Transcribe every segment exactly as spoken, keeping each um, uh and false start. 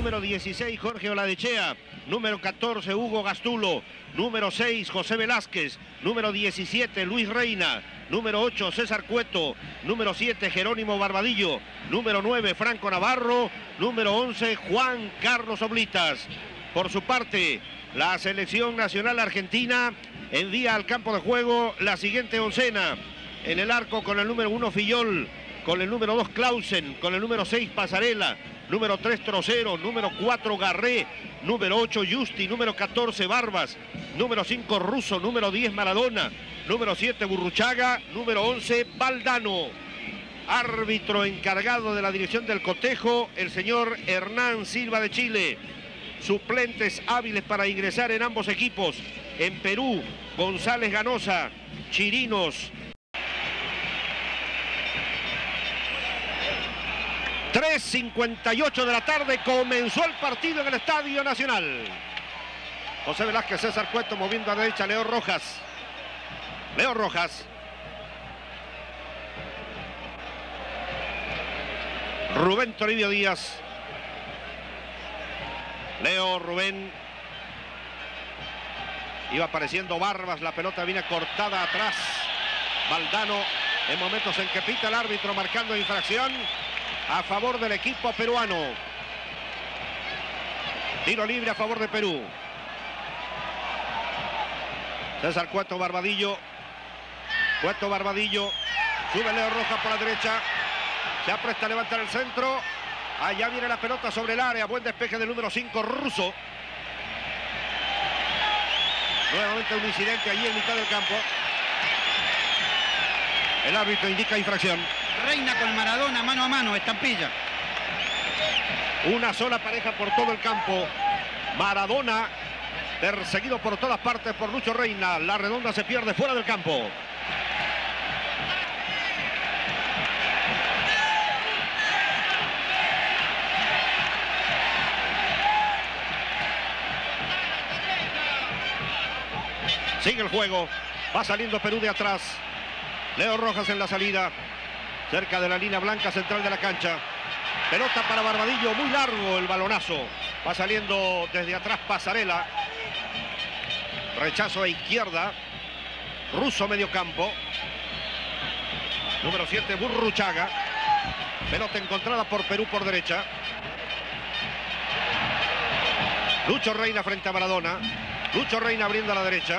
Número dieciséis, Jorge Oladechea. Número catorce, Hugo Gastulo. Número seis, José Velázquez. Número diecisiete, Luis Reina. Número ocho, César Cueto. Número siete, Jerónimo Barbadillo. Número nueve, Franco Navarro. Número once, Juan Carlos Oblitas. Por su parte, la selección nacional argentina envía al campo de juego la siguiente oncena. En el arco con el número uno, Fillol. Con el número dos, Clausen. Con el número seis, Pasarela. Número tres, Trocero. Número cuatro, Garré. Número ocho, Justi. Número catorce, Barbas. Número cinco, Russo. Número diez, Maradona. Número siete, Burruchaga. Número once, Valdano. Árbitro encargado de la dirección del cotejo, el señor Hernán Silva de Chile. Suplentes hábiles para ingresar en ambos equipos. En Perú, González Ganosa, Chirinos. tres cincuenta y ocho de la tarde, comenzó el partido en el Estadio Nacional. José Velázquez, César Cueto moviendo a la derecha, Leo Rojas. Leo Rojas. Rubén Toribio Díaz. Leo, Rubén. Iba apareciendo Barbas, la pelota viene cortada atrás. Valdano, en momentos en que pita el árbitro marcando infracción a favor del equipo peruano. Tiro libre a favor de Perú. César Cueto, Barbadillo. Cueto, Barbadillo. Sube Leo Rojas por la derecha. Se apresta a levantar el centro. Allá viene la pelota sobre el área. Buen despeje del número cinco, Russo. Nuevamente un incidente allí en mitad del campo. El árbitro indica infracción. Reina con Maradona, mano a mano, estampilla. Una sola pareja por todo el campo. Maradona perseguido por todas partes por Lucho Reina. La redonda se pierde fuera del campo. Sigue el juego. Va saliendo Perú de atrás. Leo Rojas en la salida. Cerca de la línea blanca central de la cancha. Pelota para Barbadillo. Muy largo el balonazo. Va saliendo desde atrás Pasarela. Rechazo a izquierda. Russo medio campo. Número siete, Burruchaga. Pelota encontrada por Perú por derecha. Lucho Reina frente a Maradona. Lucho Reina abriendo a la derecha.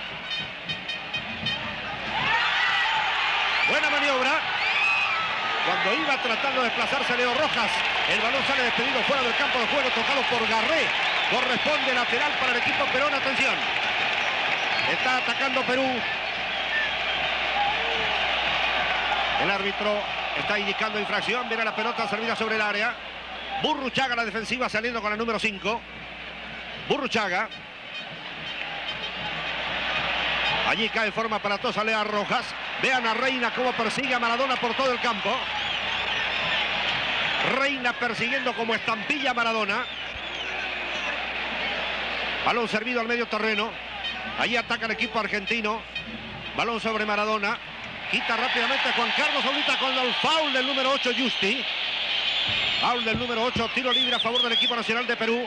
Buena maniobra. Cuando iba tratando de desplazarse Leo Rojas, el balón sale despedido fuera del campo de juego, tocado por Garré. Corresponde lateral para el equipo peruano. Atención. Está atacando Perú. El árbitro está indicando infracción. Viene la pelota servida sobre el área. Burruchaga la defensiva saliendo con el número cinco. Burruchaga. Allí cae en forma aparatosa Leo Rojas. Vean a Reina cómo persigue a Maradona por todo el campo. Reina persiguiendo como estampilla a Maradona. Balón servido al medio terreno. Allí ataca el equipo argentino. Balón sobre Maradona. Quita rápidamente Juan Carlos Oblitas con el foul del número ocho, Justi. Foul del número ocho. Tiro libre a favor del equipo nacional de Perú.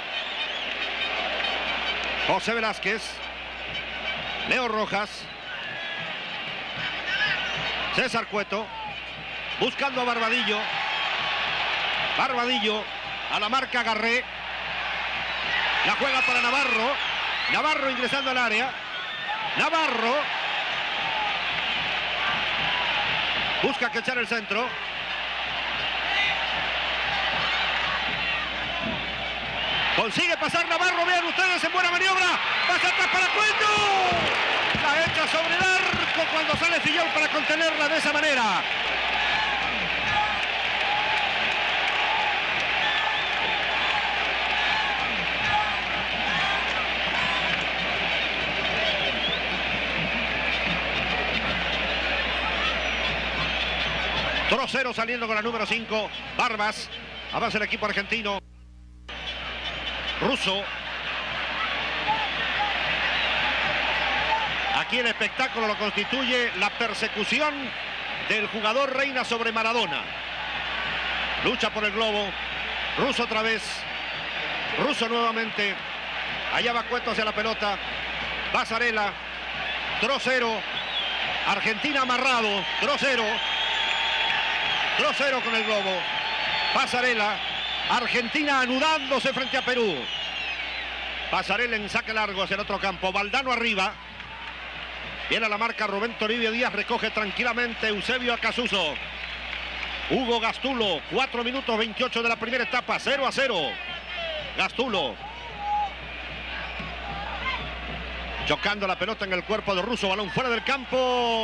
José Velázquez. Leo Rojas. César Cueto. Buscando a Barbadillo. Barbadillo. A la marca Garré. La juega para Navarro. Navarro ingresando al área. Navarro. Busca que echar el centro. Consigue pasar Navarro. Vean ustedes en buena maniobra. Pasa atrás para Cueto. La echa sobre el arco cuando sale Fillol para contenerla de esa manera. Trocero saliendo con la número cinco. Barbas. Avanza el equipo argentino. Russo. Aquí el espectáculo lo constituye la persecución del jugador Reina sobre Maradona. Lucha por el globo. Russo otra vez. Russo nuevamente. Allá va Cueto hacia la pelota. Pasarela. Trocero. Argentina amarrado. Trocero. Trocero con el globo. Pasarela. Argentina anudándose frente a Perú. Pasarela en saque largo hacia el otro campo. Valdano arriba. Viene a la marca Rubén Toribio Díaz. Recoge tranquilamente Eusebio Acasuso. Hugo Gastulo. cuatro minutos veintiocho de la primera etapa. cero a cero. Gastulo. Chocando la pelota en el cuerpo de Russo. Balón fuera del campo.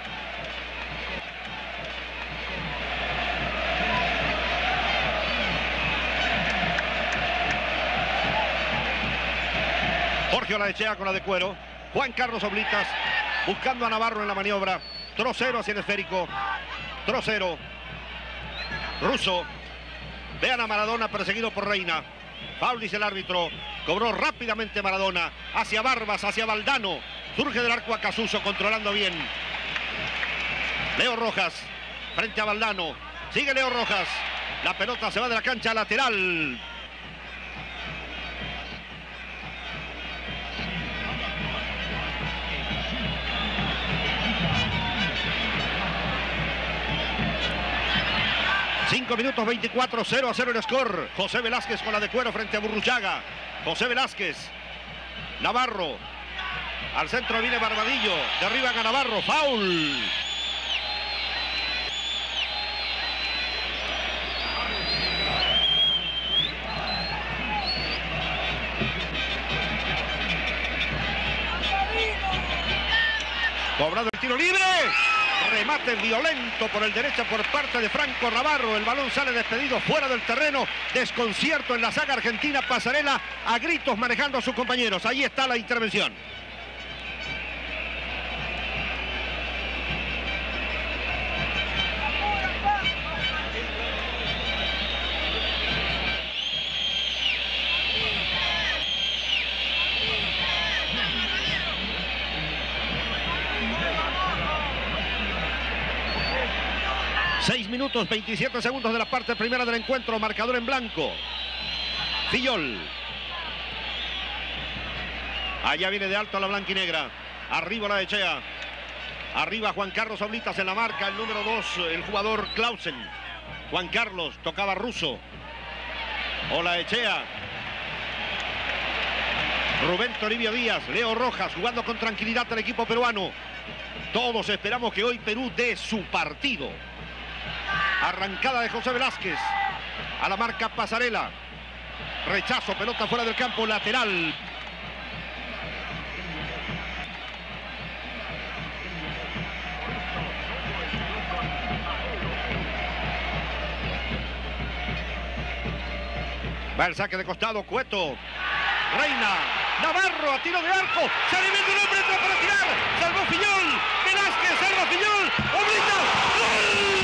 Jorge Olaechea con la de cuero. Juan Carlos Oblitas buscando a Navarro en la maniobra. Trocero hacia el esférico. Trocero. Russo. Vean a Maradona perseguido por Reina. Foul, dice el árbitro. Cobró rápidamente Maradona. Hacia Barbas, hacia Valdano. Surge del arco Acasuso, controlando bien. Leo Rojas. Frente a Valdano. Sigue Leo Rojas. La pelota se va de la cancha lateral. cinco minutos veinticuatro, cero a cero el score. José Velázquez con la de cuero frente a Burruchaga. José Velázquez. Navarro. Al centro viene Barbadillo. Derriban a Navarro. Foul. Cobrado el tiro libre. Remate violento por el derecha por parte de Franco Navarro. El balón sale despedido fuera del terreno. Desconcierto en la saga argentina. Pasarela a gritos manejando a sus compañeros. Ahí está la intervención. seis minutos veintisiete segundos de la parte primera del encuentro. Marcador en blanco. Fillol. Allá viene de alto a la blanquinegra. Arriba Olaechea. Arriba Juan Carlos Oblitas en la marca. El número dos, el jugador Clausen. Juan Carlos tocaba Russo. Olaechea. Rubén Toribio Díaz. Leo Rojas jugando con tranquilidad al equipo peruano. Todos esperamos que hoy Perú dé su partido. Arrancada de José Velázquez. A la marca Pasarela. Rechazo, pelota fuera del campo, lateral. Va el saque de costado, Cueto. Reina. Navarro a tiro de arco. Se alimenta un hombre, entra para tirar. Salvó Fillol. Velázquez, salva Fillol. Oblitas. ¡Gol!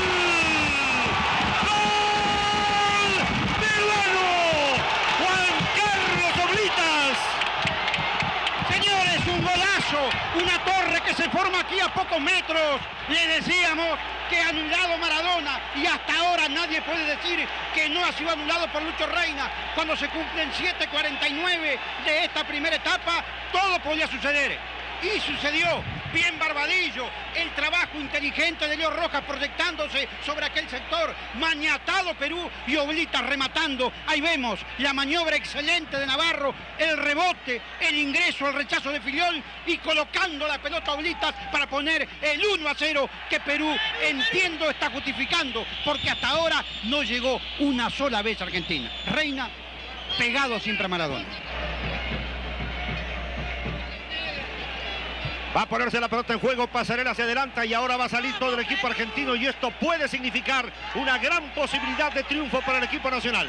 Una torre que se forma aquí a pocos metros. Le decíamos que anulado Maradona y hasta ahora nadie puede decir que no ha sido anulado por Lucho Reina. Cuando se cumplen siete cuarenta y nueve de esta primera etapa, todo podía suceder. Y sucedió. Bien Barbadillo, el trabajo inteligente de Leo Rojas proyectándose sobre aquel sector, maniatado Perú y Oblitas rematando. Ahí vemos la maniobra excelente de Navarro, el rebote, el ingreso, el rechazo de Fillol y colocando la pelota a Oblitas para poner el uno a cero que Perú, entiendo, está justificando, porque hasta ahora no llegó una sola vez a Argentina. Reina pegado siempre a Maradona. Va a ponerse la pelota en juego, Pasarela se adelanta y ahora va a salir todo el equipo argentino y esto puede significar una gran posibilidad de triunfo para el equipo nacional.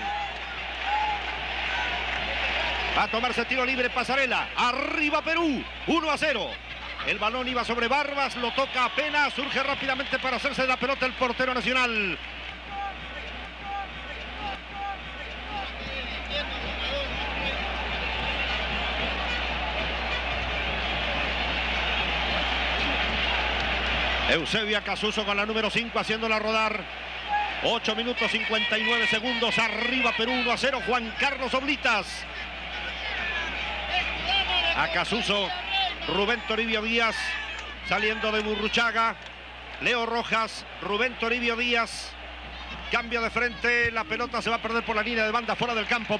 Va a tomarse tiro libre Pasarela, arriba Perú, uno a cero. El balón iba sobre Barbas, lo toca apenas, surge rápidamente para hacerse de la pelota el portero nacional. Eusebio Acasuso con la número cinco haciéndola rodar. ocho minutos cincuenta y nueve segundos. Arriba Perú uno a cero. Juan Carlos Oblitas. Acasuso. Rubén Toribio Díaz. Saliendo de Burruchaga. Leo Rojas. Rubén Toribio Díaz. Cambio de frente. La pelota se va a perder por la línea de banda fuera del campo.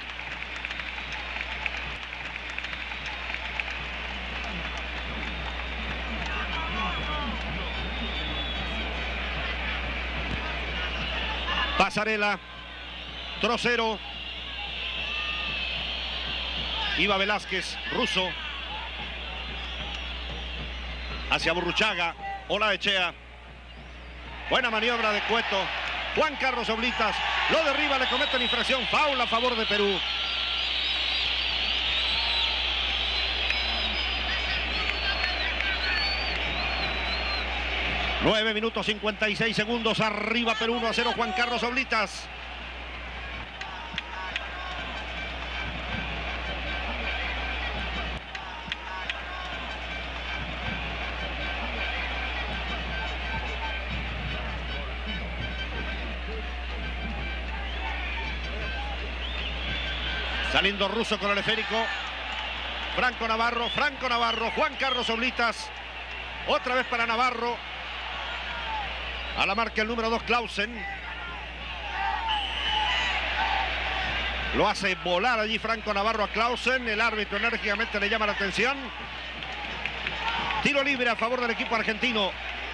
Pasarela, Trocero, Iba Velázquez, Russo, hacia Burruchaga, Olaechea, buena maniobra de Cueto, Juan Carlos Oblitas, lo derriba, le cometen infracción, foul a favor de Perú. nueve minutos cincuenta y seis segundos, arriba Perú uno a cero, Juan Carlos Oblitas. Saliendo Russo con el esférico. Franco Navarro, Franco Navarro, Juan Carlos Oblitas. Otra vez para Navarro. A la marca el número dos, Clausen. Lo hace volar allí Franco Navarro a Clausen. El árbitro enérgicamente le llama la atención. Tiro libre a favor del equipo argentino.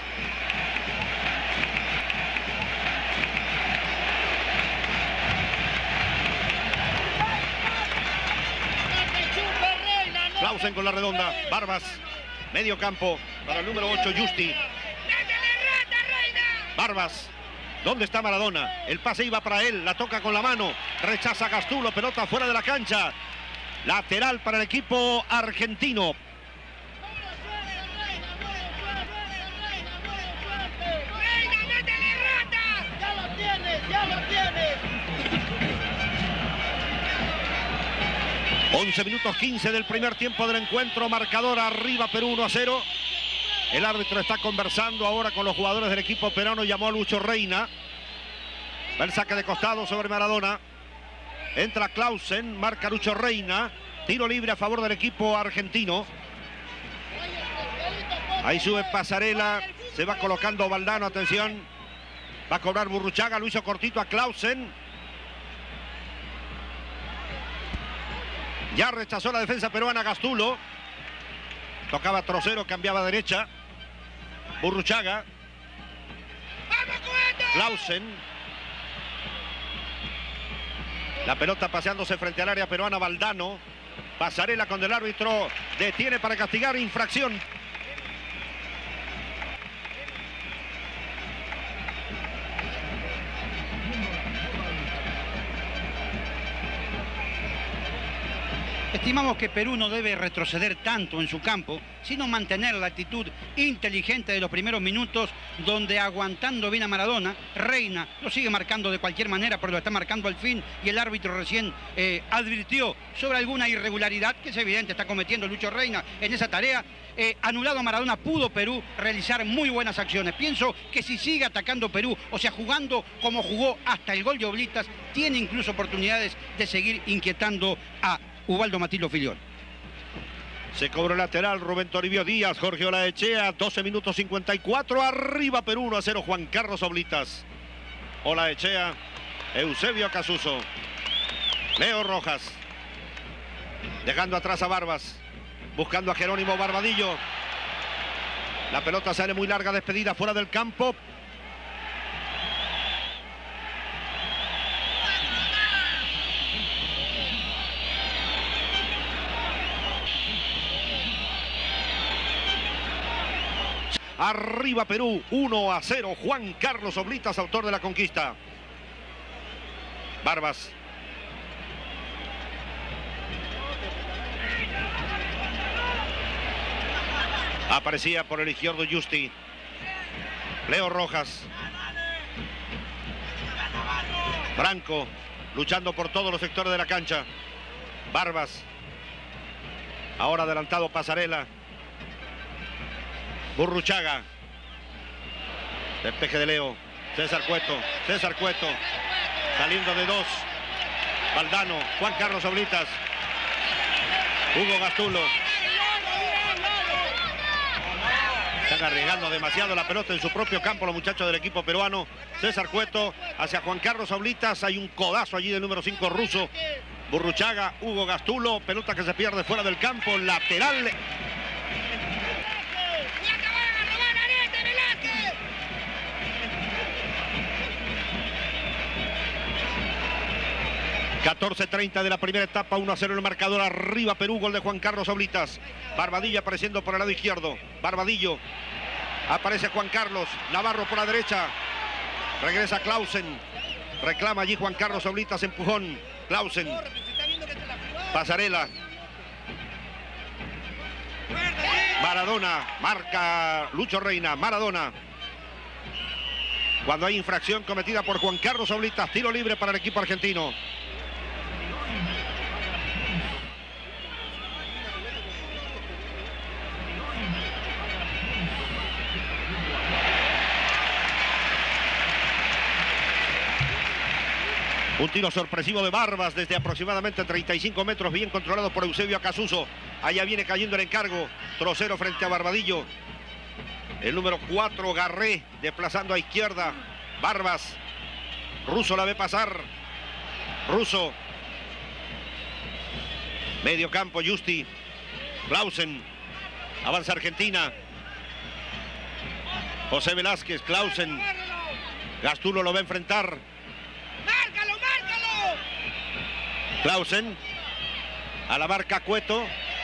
Clausen con la redonda. Barbas. Medio campo para el número ocho, Justi. Barbas, ¿dónde está Maradona? El pase iba para él, la toca con la mano, rechaza Gastulo, pelota fuera de la cancha. Lateral para el equipo argentino. ¡Ya lo tienes, ya lo tienes! once minutos quince del primer tiempo del encuentro, marcador arriba Perú uno a cero. El árbitro está conversando ahora con los jugadores del equipo peruano. Llamó a Lucho Reina. Va el saque de costado sobre Maradona. Entra Clausen. Marca Lucho Reina. Tiro libre a favor del equipo argentino. Ahí sube Pasarela. Se va colocando Valdano. Atención. Va a cobrar Burruchaga. Lo hizo cortito a Clausen. Ya rechazó la defensa peruana Gastulo. Tocaba Trocero. Cambiaba a derecha. Burruchaga. Clausen. La pelota paseándose frente al área peruana. Valdano. Pasarela cuando el árbitro detiene para castigar infracción. Estimamos que Perú no debe retroceder tanto en su campo, sino mantener la actitud inteligente de los primeros minutos, donde aguantando bien a Maradona, Reina lo sigue marcando de cualquier manera, pero lo está marcando al fin, y el árbitro recién eh, advirtió sobre alguna irregularidad que es evidente está cometiendo Lucho Reina en esa tarea. Eh, anulado a Maradona, pudo Perú realizar muy buenas acciones. Pienso que si sigue atacando Perú, o sea, jugando como jugó hasta el gol de Oblitas, tiene incluso oportunidades de seguir inquietando a Ubaldo Matildo Filiol. Se cobró el lateral Rubén Toribio Díaz, Jorge Olaechea, doce minutos cincuenta y cuatro, arriba Perú uno a cero, Juan Carlos Oblitas. Olaechea, Eusebio Casuso, Leo Rojas, dejando atrás a Barbas, buscando a Jerónimo Barbadillo. La pelota sale muy larga, despedida fuera del campo. Arriba Perú, uno a cero. Juan Carlos Oblitas, autor de la conquista. Barbas. Aparecía por el izquierdo Justi. Leo Rojas. Franco, luchando por todos los sectores de la cancha. Barbas. Ahora adelantado Pasarela. Burruchaga. Despeje de Leo. César Cueto, César Cueto, saliendo de dos. Valdano, Juan Carlos Oblitas, Hugo Gastulo. Están arriesgando demasiado la pelota en su propio campo los muchachos del equipo peruano. César Cueto hacia Juan Carlos Oblitas. Hay un codazo allí del número cinco ruso. Burruchaga, Hugo Gastulo. Pelota que se pierde fuera del campo. Lateral. catorce treinta de la primera etapa, uno a cero el marcador, arriba Perú, gol de Juan Carlos Oblitas. Barbadillo apareciendo por el lado izquierdo, Barbadillo, aparece Juan Carlos, Navarro por la derecha, regresa Clausen, reclama allí Juan Carlos Oblitas, empujón, Clausen, Pasarela, Maradona, marca Lucho Reina, Maradona. Cuando hay infracción cometida por Juan Carlos Oblitas, tiro libre para el equipo argentino. Un tiro sorpresivo de Barbas desde aproximadamente treinta y cinco metros, bien controlado por Eusebio Acasuso. Allá viene cayendo el encargo, Trocero frente a Barbadillo. El número cuatro, Garré, desplazando a izquierda. Barbas, Russo la ve pasar. Russo. Medio campo, Justi. Clausen. Avanza Argentina. José Velázquez, Clausen. Gastulo lo va a enfrentar. ¡Márcalo, márcalo! Clausen. A la marca Cueto.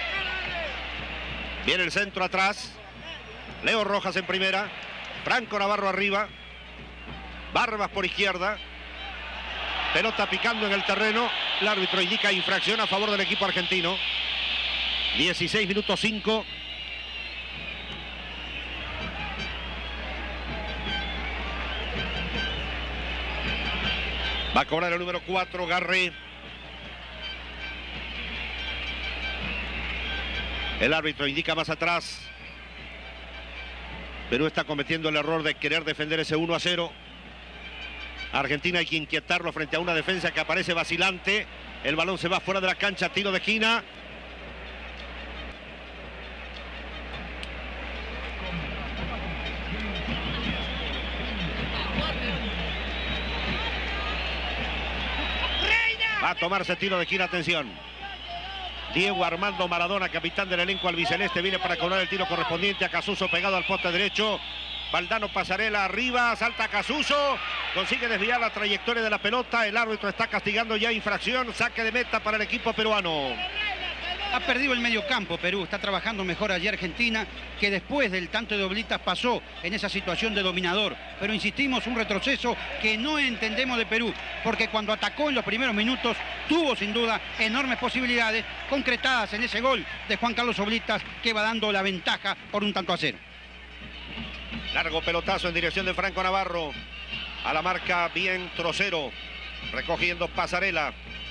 Viene el centro atrás. Leo Rojas en primera. Franco Navarro arriba. Barbas por izquierda. Pelota picando en el terreno. El árbitro indica infracción a favor del equipo argentino. dieciséis minutos cinco. Va a cobrar el número cuatro, Garré. El árbitro indica más atrás. Perú está cometiendo el error de querer defender ese uno a cero. Argentina hay que inquietarlo frente a una defensa que aparece vacilante. El balón se va fuera de la cancha, tiro de esquina. Va a tomarse tiro de esquina, atención. Diego Armando Maradona, capitán del elenco albiceleste, viene para cobrar el tiro correspondiente. A Acasuso pegado al poste derecho. Valdano, Pasarela arriba, salta Acasuso, consigue desviar la trayectoria de la pelota. El árbitro está castigando ya infracción, saque de meta para el equipo peruano. Ha perdido el medio campo Perú, está trabajando mejor allí Argentina, que después del tanto de Oblitas pasó en esa situación de dominador. Pero insistimos, un retroceso que no entendemos de Perú, porque cuando atacó en los primeros minutos tuvo sin duda enormes posibilidades concretadas en ese gol de Juan Carlos Oblitas, que va dando la ventaja por un tanto a cero. Largo pelotazo en dirección de Franco Navarro. A la marca bien Trocero, recogiendo Pasarela.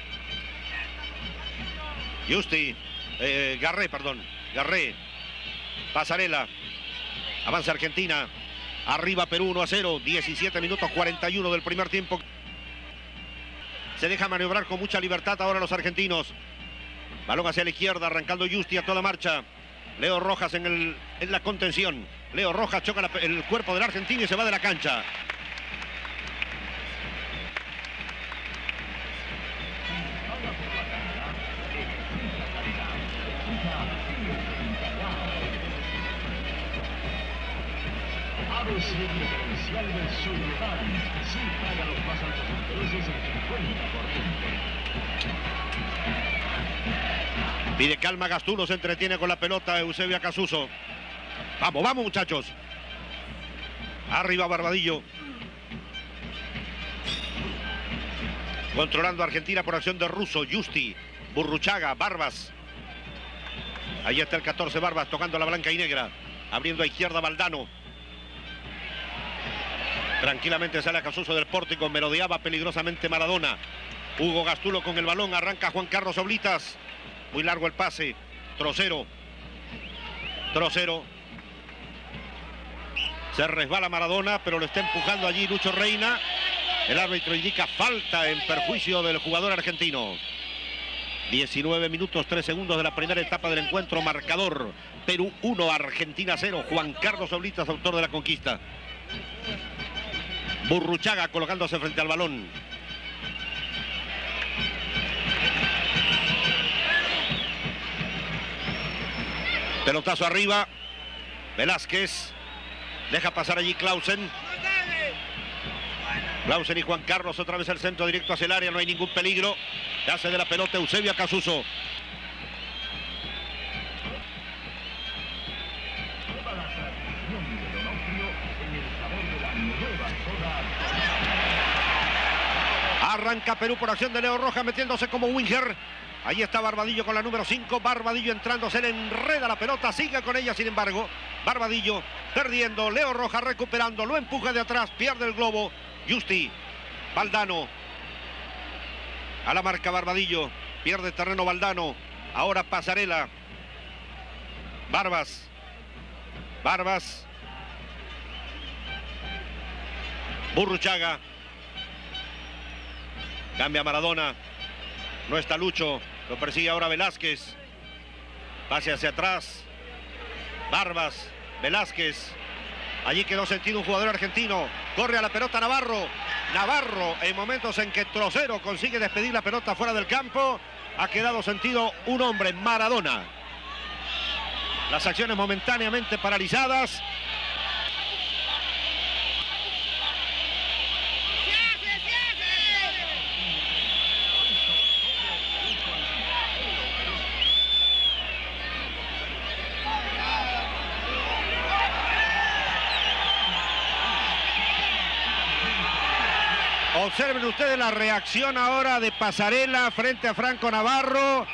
Justi, eh, Garré, perdón, Garré, Pasarela, avanza Argentina, arriba Perú uno a cero, diecisiete minutos cuarenta y uno del primer tiempo. Se deja maniobrar con mucha libertad ahora los argentinos. Balón hacia la izquierda, arrancando Justi a toda marcha. Leo Rojas en, el, en la contención. Leo Rojas choca la, el cuerpo del argentino y se va de la cancha. A B C diferencial del Sultán. Sí paga los más altos intereses en cincuenta por ciento. Pide calma Gastulo, se entretiene con la pelota Eusebio Acasuso. Vamos, vamos muchachos. Arriba Barbadillo. Controlando a Argentina por acción de Russo, Justi, Burruchaga, Barbas. Ahí está el catorce Barbas tocando la blanca y negra. Abriendo a izquierda Valdano. Tranquilamente sale Acasuso del pórtico, merodeaba peligrosamente Maradona. Hugo Gastulo con el balón, arranca Juan Carlos Oblitas. Muy largo el pase. Trocero. Trocero. Se resbala Maradona, pero lo está empujando allí Lucho Reina. El árbitro indica falta en perjuicio del jugador argentino. diecinueve minutos, tres segundos de la primera etapa del encuentro. Marcador: Perú uno, Argentina cero. Juan Carlos Oblitas, autor de la conquista. Burruchaga colocándose frente al balón. Pelotazo arriba. Velázquez. Deja pasar allí Clausen. Clausen y Juan Carlos, otra vez el centro directo hacia el área, no hay ningún peligro. Se hace de la pelota Eusebio Acasuso. Arranca Perú por acción de Leo Rojas, metiéndose como winger. Ahí está Barbadillo con la número cinco. Barbadillo entrando, se le enreda la pelota, sigue con ella, sin embargo. Barbadillo perdiendo, Leo Rojas recuperando, lo empuja de atrás, pierde el globo. Justi, Valdano. A la marca Barbadillo, pierde terreno Valdano. Ahora Pasarela. Barbas. Barbas. Burruchaga. Cambia Maradona. No está Lucho. Lo persigue ahora Velázquez. Pase hacia atrás. Barbas. Velázquez. Allí quedó sentido un jugador argentino. Corre a la pelota Navarro. Navarro, en momentos en que Trocero consigue despedir la pelota fuera del campo, ha quedado sentido un hombre, Maradona. Las acciones momentáneamente paralizadas. Observen ustedes la reacción ahora de Pasarela frente a Franco Navarro.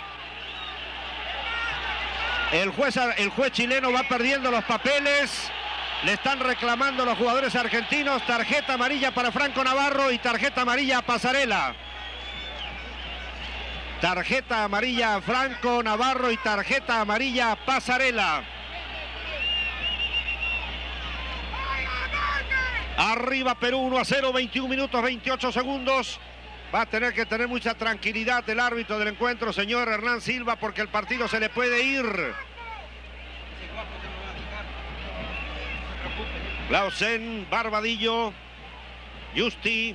El juez, el juez chileno va perdiendo los papeles. Le están reclamando los jugadores argentinos. Tarjeta amarilla para Franco Navarro y tarjeta amarilla a Pasarela. Tarjeta amarilla a Franco Navarro y tarjeta amarilla a Pasarela. Arriba Perú uno a cero, veintiún minutos, veintiocho segundos. Va a tener que tener mucha tranquilidad el árbitro del encuentro, señor Hernán Silva, porque el partido se le puede ir. Clausen, Barbadillo, Justi,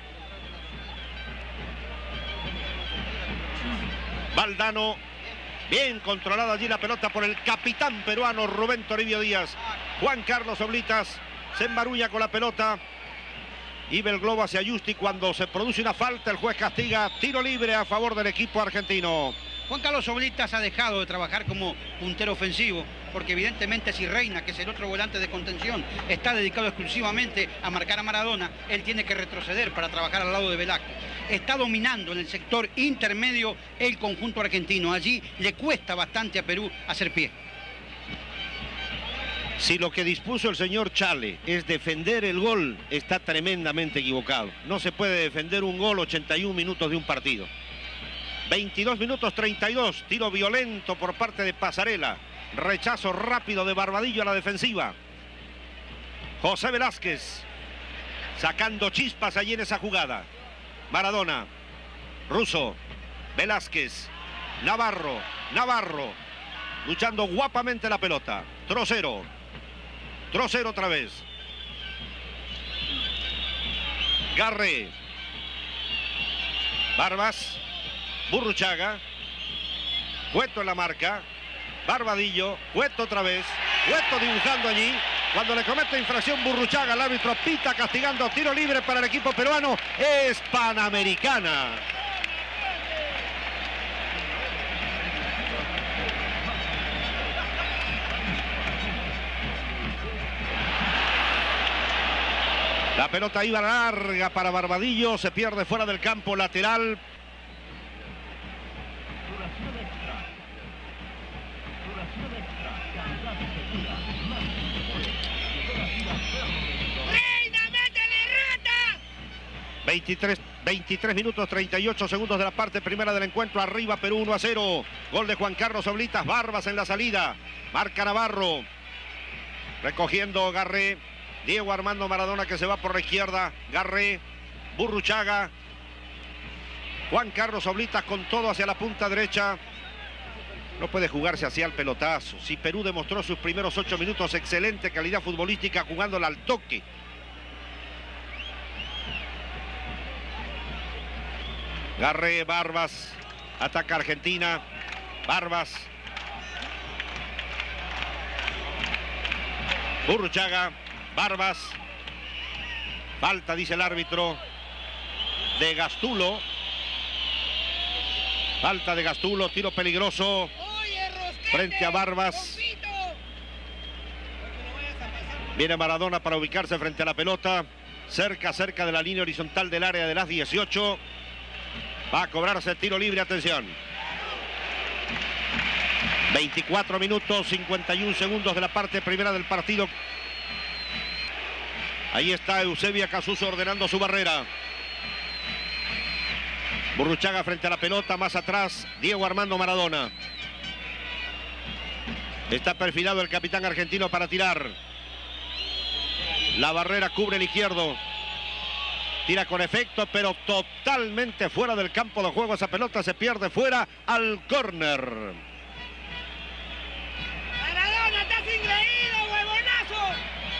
Valdano. Bien controlada allí la pelota por el capitán peruano Rubén Toribio Díaz. Juan Carlos Oblitas se embarulla con la pelota y ve el globo hacia Justi. Cuando se produce una falta, el juez castiga tiro libre a favor del equipo argentino. Juan Carlos Oblitas ha dejado de trabajar como puntero ofensivo, porque evidentemente si Reina, que es el otro volante de contención, está dedicado exclusivamente a marcar a Maradona, él tiene que retroceder para trabajar al lado de Velázquez. Está dominando en el sector intermedio el conjunto argentino. Allí le cuesta bastante a Perú hacer pie. Si lo que dispuso el señor Chale es defender el gol, está tremendamente equivocado. No se puede defender un gol ochenta y un minutos de un partido. veintidós minutos treinta y dos, tiro violento por parte de Pasarela. Rechazo rápido de Barbadillo a la defensiva. José Velázquez sacando chispas allí en esa jugada. Maradona, Russo, Velázquez, Navarro, Navarro, luchando guapamente la pelota. Trocero. Trocero otra vez. Garré. Barbas. Burruchaga. Cueto en la marca. Barbadillo. Cueto otra vez. Cueto dibujando allí. Cuando le comete infracción Burruchaga, el árbitro pita castigando. Tiro libre para el equipo peruano. Es Panamericana. La pelota iba larga para Barbadillo, se pierde fuera del campo lateral. ¡Reina, métele, rata! veintitrés, veintitrés minutos, treinta y ocho segundos de la parte primera del encuentro. Arriba Perú uno a cero. Gol de Juan Carlos Oblitas, Barbas en la salida. Marca Navarro. Recogiendo Garré. Diego Armando Maradona, que se va por la izquierda. Garré, Burruchaga, Juan Carlos Oblitas con todo hacia la punta derecha. No puede jugarse hacia el pelotazo. Si Perú demostró sus primeros ocho minutos excelente calidad futbolística jugándola al toque. Garré, Barbas, ataca Argentina. Barbas. Burruchaga, Barbas. Falta, dice el árbitro, de Gastulo. Falta de Gastulo, tiro peligroso frente a Barbas. Viene Maradona para ubicarse frente a la pelota. Cerca, cerca de la línea horizontal del área de las dieciocho. Va a cobrarse el tiro libre, atención. veinticuatro minutos, cincuenta y un segundos de la parte primera del partido. Ahí está Eusebio Acasuso ordenando su barrera. Burruchaga frente a la pelota, más atrás Diego Armando Maradona. Está perfilado el capitán argentino para tirar. La barrera cubre el izquierdo. Tira con efecto, pero totalmente fuera del campo de juego. Esa pelota se pierde fuera al córner. Maradona, estás increíble, huevonazo.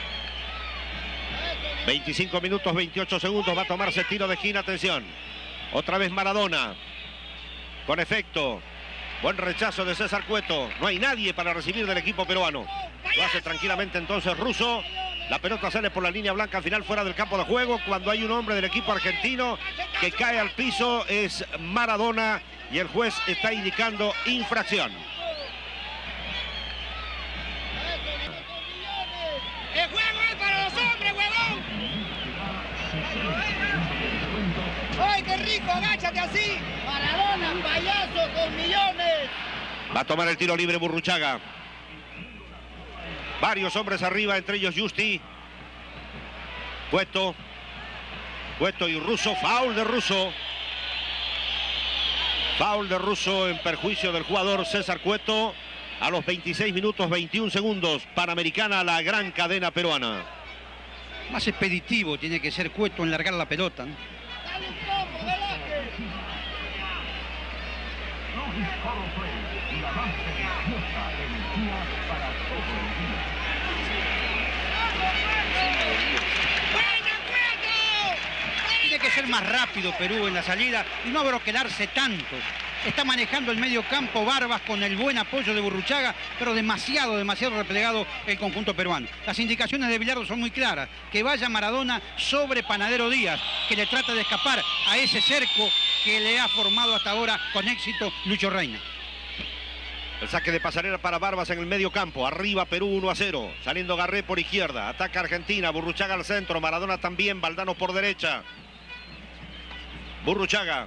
veinticinco minutos, veintiocho segundos. Va a tomarse tiro de esquina, atención. Otra vez Maradona. Con efecto. Buen rechazo de César Cueto. No hay nadie para recibir del equipo peruano. Lo hace tranquilamente entonces Russo. La pelota sale por la línea blanca al final fuera del campo de juego. Cuando hay un hombre del equipo argentino que cae al piso es Maradona. Y el juez está indicando infracción. El juego es para los hombres, huevón. ¡Ay, qué rico! ¡Agáchate así! Maradona, payaso con millones. Va a tomar el tiro libre Burruchaga. Varios hombres arriba, entre ellos Justi. Cueto. Cueto y Russo. Foul de Russo. Foul de Russo en perjuicio del jugador César Cueto. A los veintiséis minutos, veintiún segundos. Panamericana, la gran cadena peruana. Más expeditivo tiene que ser Cueto en largar la pelota, ¿no? Dale un poco, Velázquez. La más deliciosa energía para todo el día. ¡Buena, Cueto! Tiene que ser más rápido Perú en la salida y no broquelarse tanto. Está manejando el medio campo Barbas con el buen apoyo de Burruchaga, pero demasiado, demasiado replegado el conjunto peruano. Las indicaciones de Bilardo son muy claras. Que vaya Maradona sobre Panadero Díaz, que le trata de escapar a ese cerco que le ha formado hasta ahora con éxito Lucho Reina. El saque de pasarela para Barbas en el medio campo. Arriba Perú uno a cero. Saliendo Garré por izquierda. Ataca Argentina. Burruchaga al centro. Maradona también. Valdano por derecha. Burruchaga.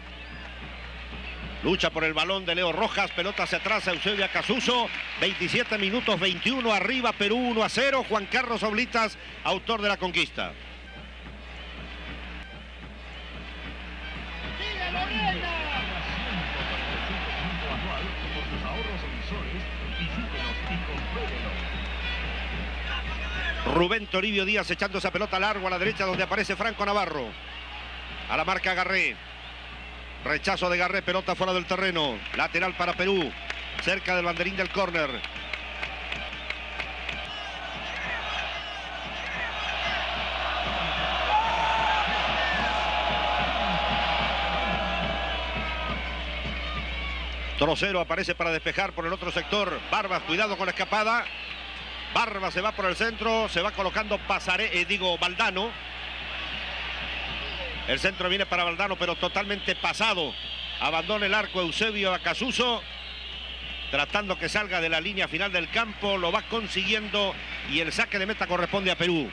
Lucha por el balón de Leo Rojas. Pelota hacia atrás. Eusebio Acasuso. veintisiete minutos, veintiuno. Arriba Perú uno a cero. Juan Carlos Oblitas, autor de la conquista. ¡Síguelo, Reina! Rubén Toribio Díaz echando esa pelota largo a la derecha donde aparece Franco Navarro. A la marca Garré. Rechazo de Garré, pelota fuera del terreno. Lateral para Perú. Cerca del banderín del córner. Trocero aparece para despejar por el otro sector. Barbas, cuidado con la escapada. Barbas se va por el centro. Se va colocando Pasaré, eh, digo, Valdano. El centro viene para Valdano, pero totalmente pasado. Abandona el arco Eusebio Acasuso. Tratando que salga de la línea final del campo. Lo va consiguiendo. Y el saque de meta corresponde a Perú.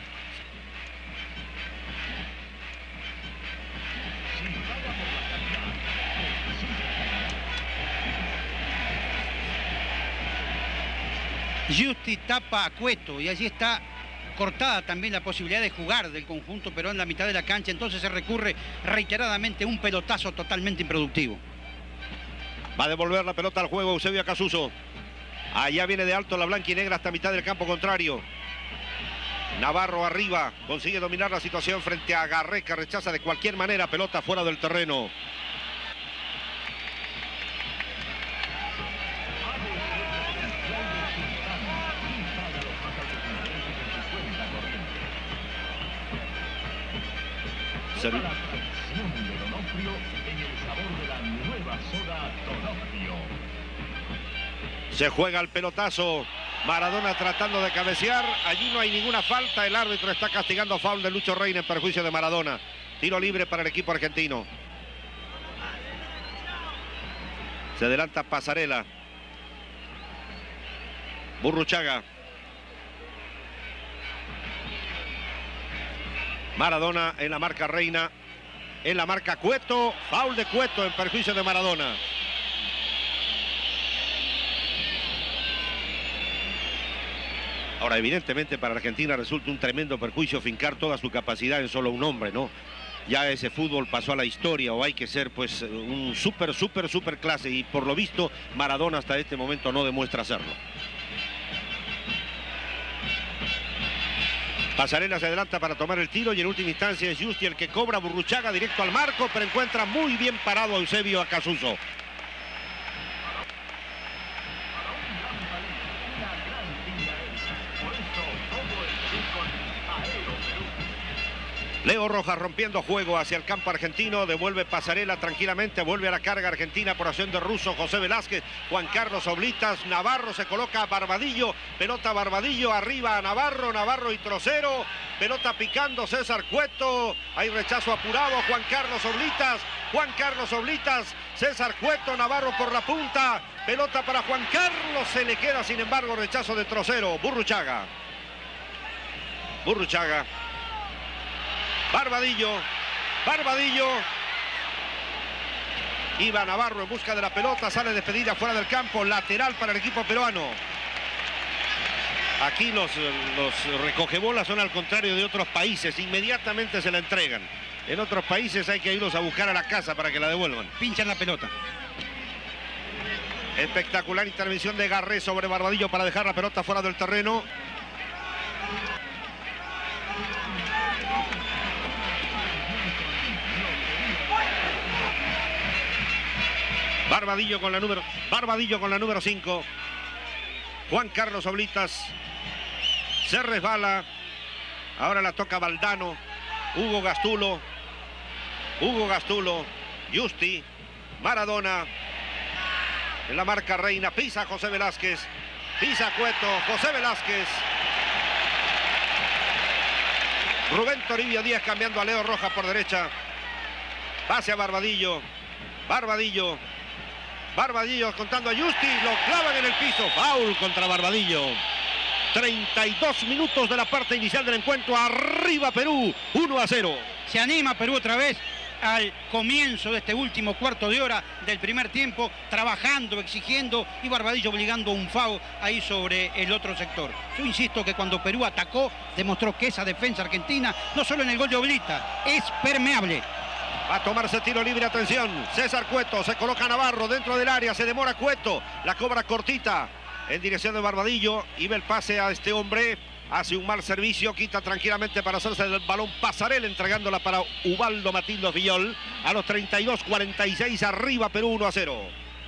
Justi tapa a Cueto y allí está cortada también la posibilidad de jugar del conjunto pero en la mitad de la cancha. Entonces se recurre reiteradamente a un pelotazo totalmente improductivo. Va a devolver la pelota al juego Eusebio Acasuso. Allá viene de alto la blanca y negra hasta mitad del campo contrario. Navarro arriba, consigue dominar la situación frente a Garré, que rechaza de cualquier manera, pelota fuera del terreno. La tradición de Donofrio en el sabor de la nueva soda Donofrio. Se juega el pelotazo. Maradona tratando de cabecear. Allí no hay ninguna falta. El árbitro está castigando foul de Lucho Reina en perjuicio de Maradona. Tiro libre para el equipo argentino. Se adelanta Pasarela. Burruchaga. Maradona en la marca Reina. En la marca Cueto. Foul de Cueto en perjuicio de Maradona. Ahora, evidentemente, para Argentina resulta un tremendo perjuicio fincar toda su capacidad en solo un hombre, ¿no? Ya ese fútbol pasó a la historia, o hay que ser, pues, un súper, súper, súper clase. Y por lo visto, Maradona hasta este momento no demuestra hacerlo. Pasarela se adelanta para tomar el tiro y en última instancia es Justi el que cobra. Burruchaga directo al marco, pero encuentra muy bien parado a Eusebio Acasuso. Leo Rojas rompiendo juego hacia el campo argentino, devuelve Pasarela tranquilamente, vuelve a la carga argentina por acción de Russo, José Velázquez, Juan Carlos Oblitas, Navarro se coloca a Barbadillo, pelota Barbadillo, arriba a Navarro, Navarro y Trocero, pelota picando César Cueto, hay rechazo apurado, Juan Carlos Oblitas, Juan Carlos Oblitas, César Cueto, Navarro por la punta, pelota para Juan Carlos, se le queda sin embargo rechazo de Trocero, Burruchaga, Burruchaga. Barbadillo, Barbadillo. Iba Navarro en busca de la pelota, sale despedida fuera del campo, lateral para el equipo peruano. Aquí los, los recogebolas son al contrario de otros países, inmediatamente se la entregan. En otros países hay que irlos a buscar a la casa para que la devuelvan. Pinchan la pelota. Espectacular intervención de Garré sobre Barbadillo para dejar la pelota fuera del terreno. Barbadillo con la número Barbadillo con la número cinco. Juan Carlos Oblitas se resbala. Ahora la toca Valdano. Hugo Gastulo. Hugo Gastulo. Justi. Maradona. En la marca Reina. Pisa José Velázquez. Pisa Cueto. José Velázquez. Rubén Toribio Díaz cambiando a Leo Rojas por derecha. Pase a Barbadillo. Barbadillo. Barbadillo contando a Justi, lo clavan en el piso, foul contra Barbadillo. treinta y dos minutos de la parte inicial del encuentro, arriba Perú, uno a cero. Se anima Perú otra vez al comienzo de este último cuarto de hora del primer tiempo, trabajando, exigiendo y Barbadillo obligando un foul ahí sobre el otro sector. Yo insisto que cuando Perú atacó, demostró que esa defensa argentina, no solo en el gol de Oblita, es permeable. Va a tomarse tiro libre, atención. César Cueto, se coloca Navarro dentro del área, se demora Cueto. La cobra cortita en dirección de Barbadillo. Y ve el pase a este hombre. Hace un mal servicio, quita tranquilamente para hacerse del balón Pasarela, entregándola para Ubaldo Matildo Fillol. A los treinta y dos cuarenta y seis, arriba Perú uno a cero.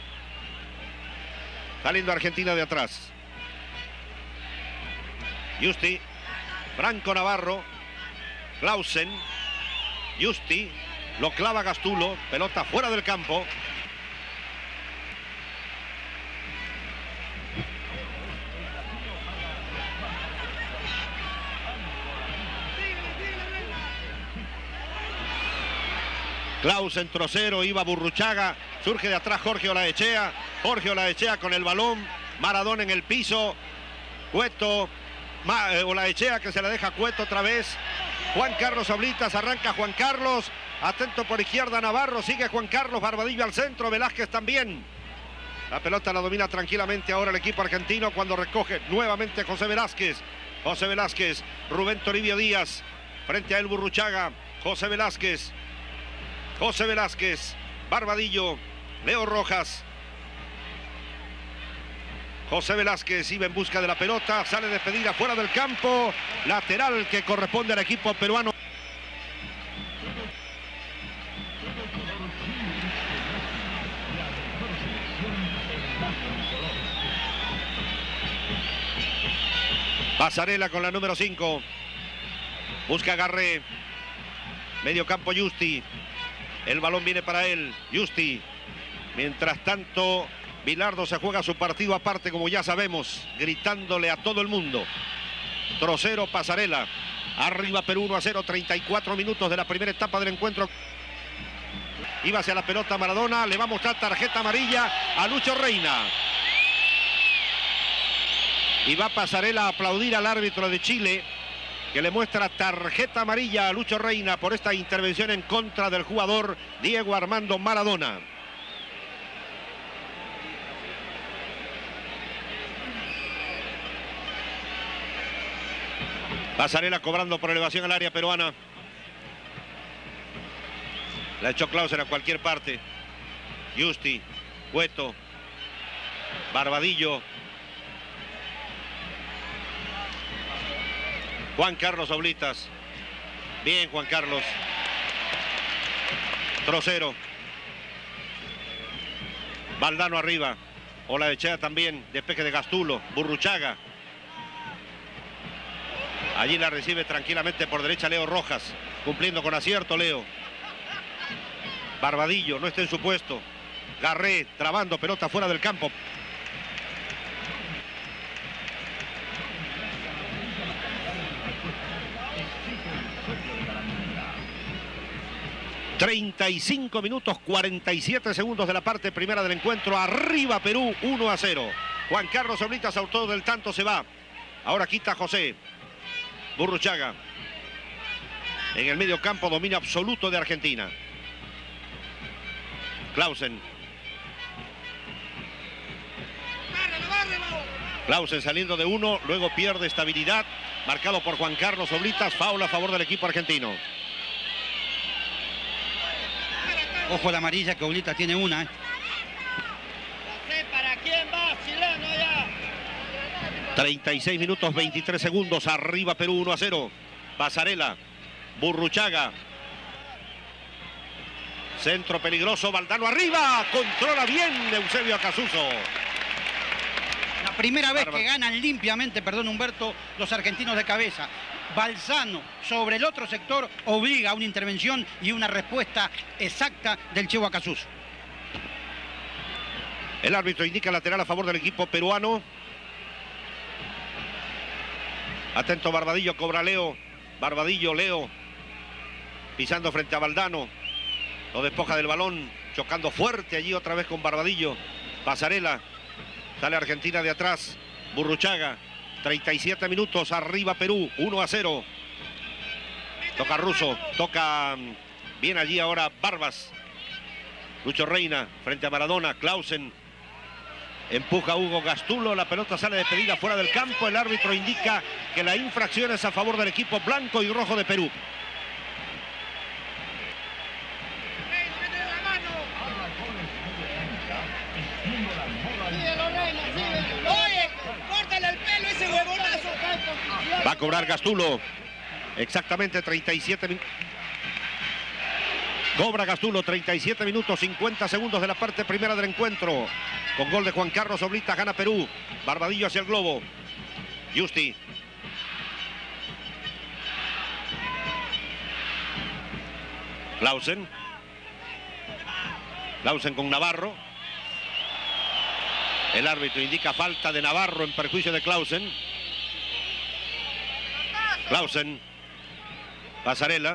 Saliendo Argentina de atrás. Justi, Franco Navarro, Clausen, Justi. Lo clava Gastulo, pelota fuera del campo. Clausen, Trocero, iba Burruchaga, surge de atrás Jorge Olaechea, Jorge Olaechea con el balón, Maradona en el piso, Cueto, Ma, eh, Olaechea que se la deja Cueto otra vez, Juan Carlos Oblitas, arranca Juan Carlos, atento por izquierda Navarro, sigue Juan Carlos, Barbadillo al centro, Velázquez también. La pelota la domina tranquilamente ahora el equipo argentino cuando recoge nuevamente José Velázquez. José Velázquez, Rubén Toribio Díaz, frente a él Burruchaga, José Velázquez, José Velázquez, Barbadillo, Leo Rojas, José Velázquez iba en busca de la pelota, sale despedida fuera del campo, lateral que corresponde al equipo peruano. Pasarela con la número cinco. Busca Garré. Medio campo Justi. El balón viene para él. Justi. Mientras tanto, Bilardo se juega su partido aparte, como ya sabemos, gritándole a todo el mundo. Trocero, Pasarela. Arriba Perú uno a cero, treinta y cuatro minutos de la primera etapa del encuentro. Iba hacia la pelota Maradona. Le va a mostrar tarjeta amarilla a Lucho Reina. Y va Pasarela a aplaudir al árbitro de Chile, que le muestra tarjeta amarilla a Lucho Reina por esta intervención en contra del jugador Diego Armando Maradona. Pasarela cobrando por elevación al área peruana. La echó Clausen a cualquier parte. Justi, Cueto, Barbadillo. Juan Carlos Oblitas. Bien, Juan Carlos. Trocero. Valdano arriba. Olaechea también. Despeje de Gastulo. Burruchaga. Allí la recibe tranquilamente por derecha Leo Rojas. Cumpliendo con acierto Leo. Barbadillo no está en su puesto. Garré trabando pelota fuera del campo. treinta y cinco minutos, cuarenta y siete segundos de la parte primera del encuentro. Arriba Perú, uno a cero. Juan Carlos Oblitas, autor del tanto, se va. Ahora quita José. Burruchaga. En el medio campo, dominio absoluto de Argentina. Clausen. Clausen saliendo de uno, luego pierde estabilidad. Marcado por Juan Carlos Oblitas, foul a favor del equipo argentino. Ojo la amarilla, que Oblitas tiene una. ¿eh? ¿Para quién va, chileno ya? treinta y seis minutos, veintitrés segundos. Arriba Perú, uno a cero. Pasarela. Burruchaga. Centro peligroso. Valdano arriba. Controla bien Eusebio Acasuso. La primera vez Bárbaro. que ganan limpiamente, perdón Humberto, los argentinos de cabeza. Balzano sobre el otro sector obliga a una intervención y una respuesta exacta del Cheo Acasuso. El árbitro indica lateral a favor del equipo peruano. Atento Barbadillo, cobra Leo. Barbadillo, Leo. Pisando frente a Valdano. Lo despoja del balón. Chocando fuerte allí otra vez con Barbadillo. Pasarela. Sale Argentina de atrás. Burruchaga. treinta y siete minutos. Arriba Perú. uno a cero. Toca Russo. Toca bien allí ahora Barbas. Lucho Reina frente a Maradona. Clausen. Empuja Hugo Gastulo, la pelota sale despedida fuera del campo. El árbitro indica que la infracción es a favor del equipo blanco y rojo de Perú. Oye, córtale el pelo ese huevonazo. Va a cobrar Gastulo. Exactamente treinta y siete minutos. Cobra Gastulo, treinta y siete minutos, cincuenta segundos de la parte primera del encuentro. Con gol de Juan Carlos Oblitas gana Perú. Barbadillo hacia el globo. Justi. Clausen. Clausen con Navarro. El árbitro indica falta de Navarro en perjuicio de Clausen. Clausen. Pasarela.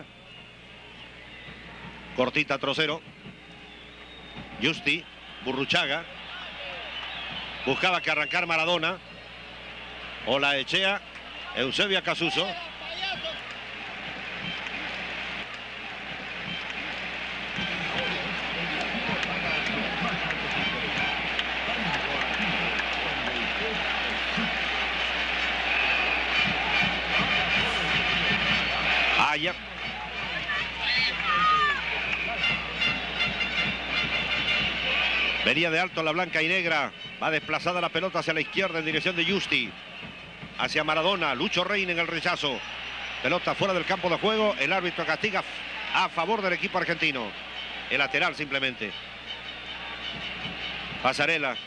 Cortita Trocero. Justi. Burruchaga. Buscaba que arrancar Maradona. Olaechea. Eusebio Acasuso. Aya. Venía de alto la blanca y negra. Va desplazada la pelota hacia la izquierda en dirección de Justi. Hacia Maradona. Lucho Reina en el rechazo. Pelota fuera del campo de juego. El árbitro castiga a favor del equipo argentino. El lateral simplemente. Pasarela.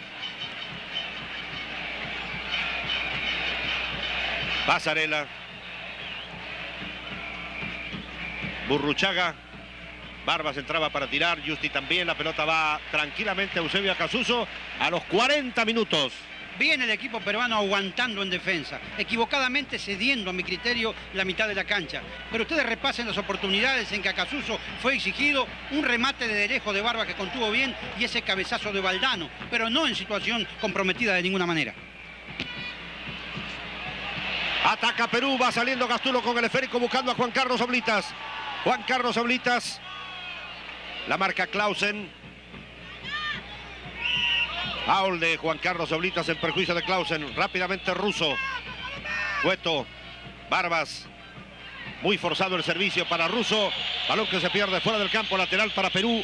Pasarela. Burruchaga. Barbas entraba para tirar. Justi también. La pelota va tranquilamente a Eusebio Acasuso a los cuarenta minutos. Viene el equipo peruano aguantando en defensa, equivocadamente cediendo a mi criterio la mitad de la cancha. Pero ustedes repasen las oportunidades en que Acasuso fue exigido, un remate de lejos de Barba que contuvo bien y ese cabezazo de Valdano, pero no en situación comprometida de ninguna manera. Ataca Perú, va saliendo Gastulo con el esférico buscando a Juan Carlos Oblitas. Juan Carlos Oblitas, la marca Clausen. Foul de Juan Carlos Oblitas en perjuicio de Clausen. Rápidamente Russo. Cueto. Barbas. Muy forzado el servicio para Russo. Balón que se pierde fuera del campo. Lateral para Perú.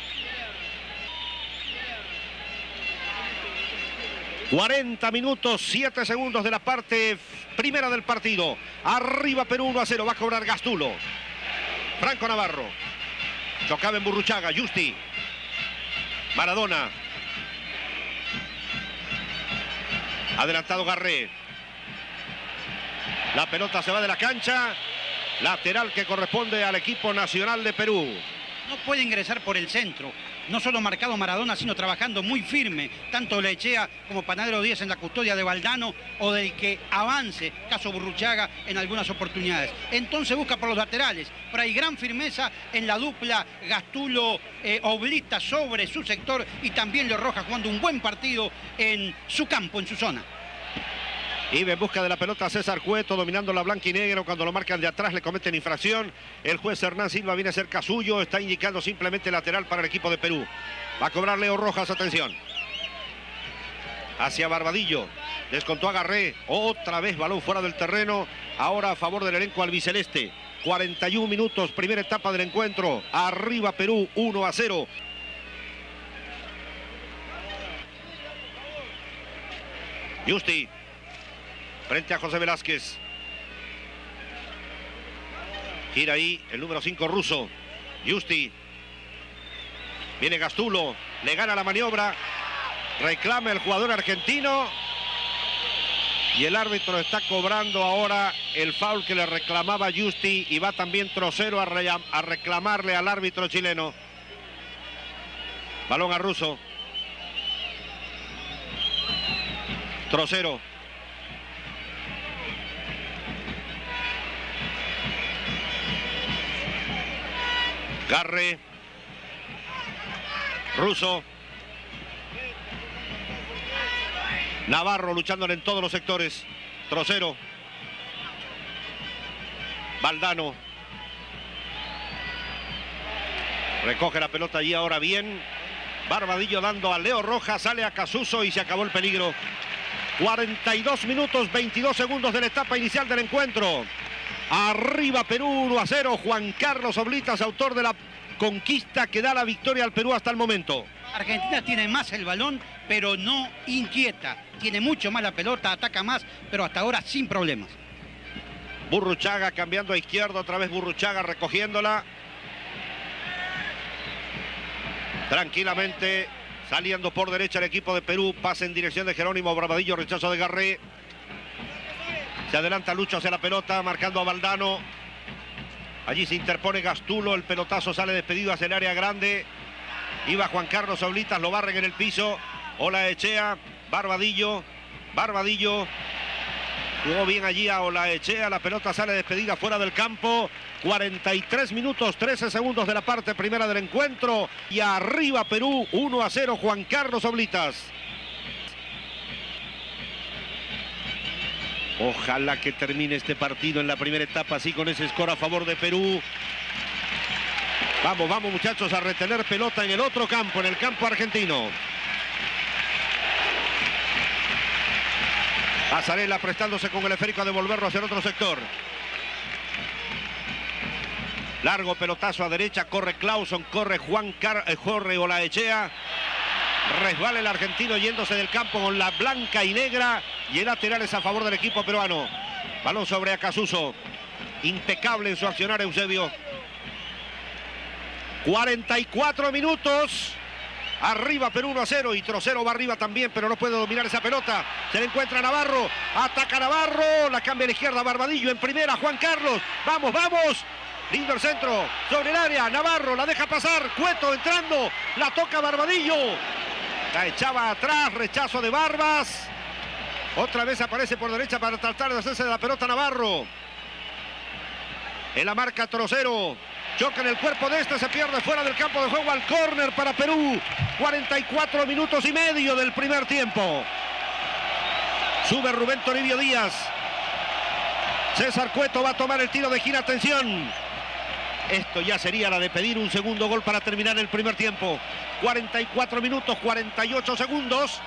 cuarenta minutos, siete segundos de la parte primera del partido. Arriba Perú uno a cero. Va a cobrar Gastulo. Franco Navarro. Chocaba en Burruchaga. Justi. Maradona. Adelantado Garré. La pelota se va de la cancha. Lateral que corresponde al equipo nacional de Perú. No puede ingresar por el centro. No solo marcado Maradona, sino trabajando muy firme. Tanto Lechea como Panadero Díaz en la custodia de Valdano o del que avance, caso Burruchaga, en algunas oportunidades. Entonces busca por los laterales. Pero hay gran firmeza en la dupla Gastulo eh, Oblita sobre su sector y también Leo Rojas jugando un buen partido en su campo, en su zona. Iba en busca de la pelota César Cueto, dominando la blanca y negra. Cuando lo marcan de atrás le cometen infracción. El juez Hernán Silva viene cerca suyo. Está indicando simplemente lateral para el equipo de Perú. Va a cobrar Leo Rojas, atención. Hacia Barbadillo. Descontó a Garré. Otra vez balón fuera del terreno. Ahora a favor del elenco albiceleste. cuarenta y un minutos, primera etapa del encuentro. Arriba Perú, uno a cero. Justi. Frente a José Velázquez. Gira ahí el número cinco Russo. Justi. Viene Gastulo. Le gana la maniobra. Reclama el jugador argentino. Y el árbitro está cobrando ahora el foul que le reclamaba Justi. Y va también Trocero a, re a reclamarle al árbitro chileno. Balón a Russo. Trocero. Garré. Russo. Navarro luchándole en todos los sectores. Trocero. Valdano. Recoge la pelota allí ahora bien. Barbadillo dando a Leo Rojas. Sale a Acasuso y se acabó el peligro. cuarenta y dos minutos, veintidós segundos de la etapa inicial del encuentro. Arriba Perú, uno a cero. Juan Carlos Oblitas, autor de la conquista que da la victoria al Perú hasta el momento. Argentina tiene más el balón, pero no inquieta. Tiene mucho más la pelota, ataca más, pero hasta ahora sin problemas. Burruchaga cambiando a izquierda, otra vez Burruchaga recogiéndola. Tranquilamente, saliendo por derecha el equipo de Perú. Pase en dirección de Jerónimo Barbadillo, rechazo de Garré. Se adelanta Lucho hacia la pelota, marcando a Valdano. Allí se interpone Gastulo, el pelotazo sale despedido hacia el área grande. Iba Juan Carlos Oblitas, lo barren en el piso. Olaechea, Barbadillo, Barbadillo. Jugó bien allí a Olaechea, la pelota sale despedida fuera del campo. cuarenta y tres minutos, trece segundos de la parte primera del encuentro. Y arriba Perú, uno a cero, Juan Carlos Oblitas. Ojalá que termine este partido en la primera etapa así, con ese score a favor de Perú. Vamos, vamos muchachos, a retener pelota en el otro campo, en el campo argentino. Pasarela prestándose con el esférico a devolverlo hacia el otro sector. Largo pelotazo a derecha, corre Clauson, corre Juan Car... Eh, corre Olaechea. Resbala el argentino yéndose del campo con la blanca y negra. Y el lateral es a favor del equipo peruano. Balón sobre Acasuso. Impecable en su accionar Eusebio. cuarenta y cuatro minutos. Arriba Perú uno a cero. Y Trocero va arriba también, pero no puede dominar esa pelota. Se le encuentra Navarro. Ataca Navarro. La cambia a la izquierda Barbadillo. En primera Juan Carlos. Vamos, vamos. Lindo el centro. Sobre el área. Navarro la deja pasar. Cueto entrando. La toca Barbadillo. La echaba atrás. Rechazo de Barbas. Otra vez aparece por derecha para tratar de hacerse de la pelota Navarro. En la marca Trocero. Choca en el cuerpo de este, se pierde fuera del campo de juego al córner para Perú. cuarenta y cuatro minutos y medio del primer tiempo. Sube Rubén Toribio Díaz. César Cueto va a tomar el tiro de gira. Atención. Esto ya sería la de pedir un segundo gol para terminar el primer tiempo. cuarenta y cuatro minutos, cuarenta y ocho segundos.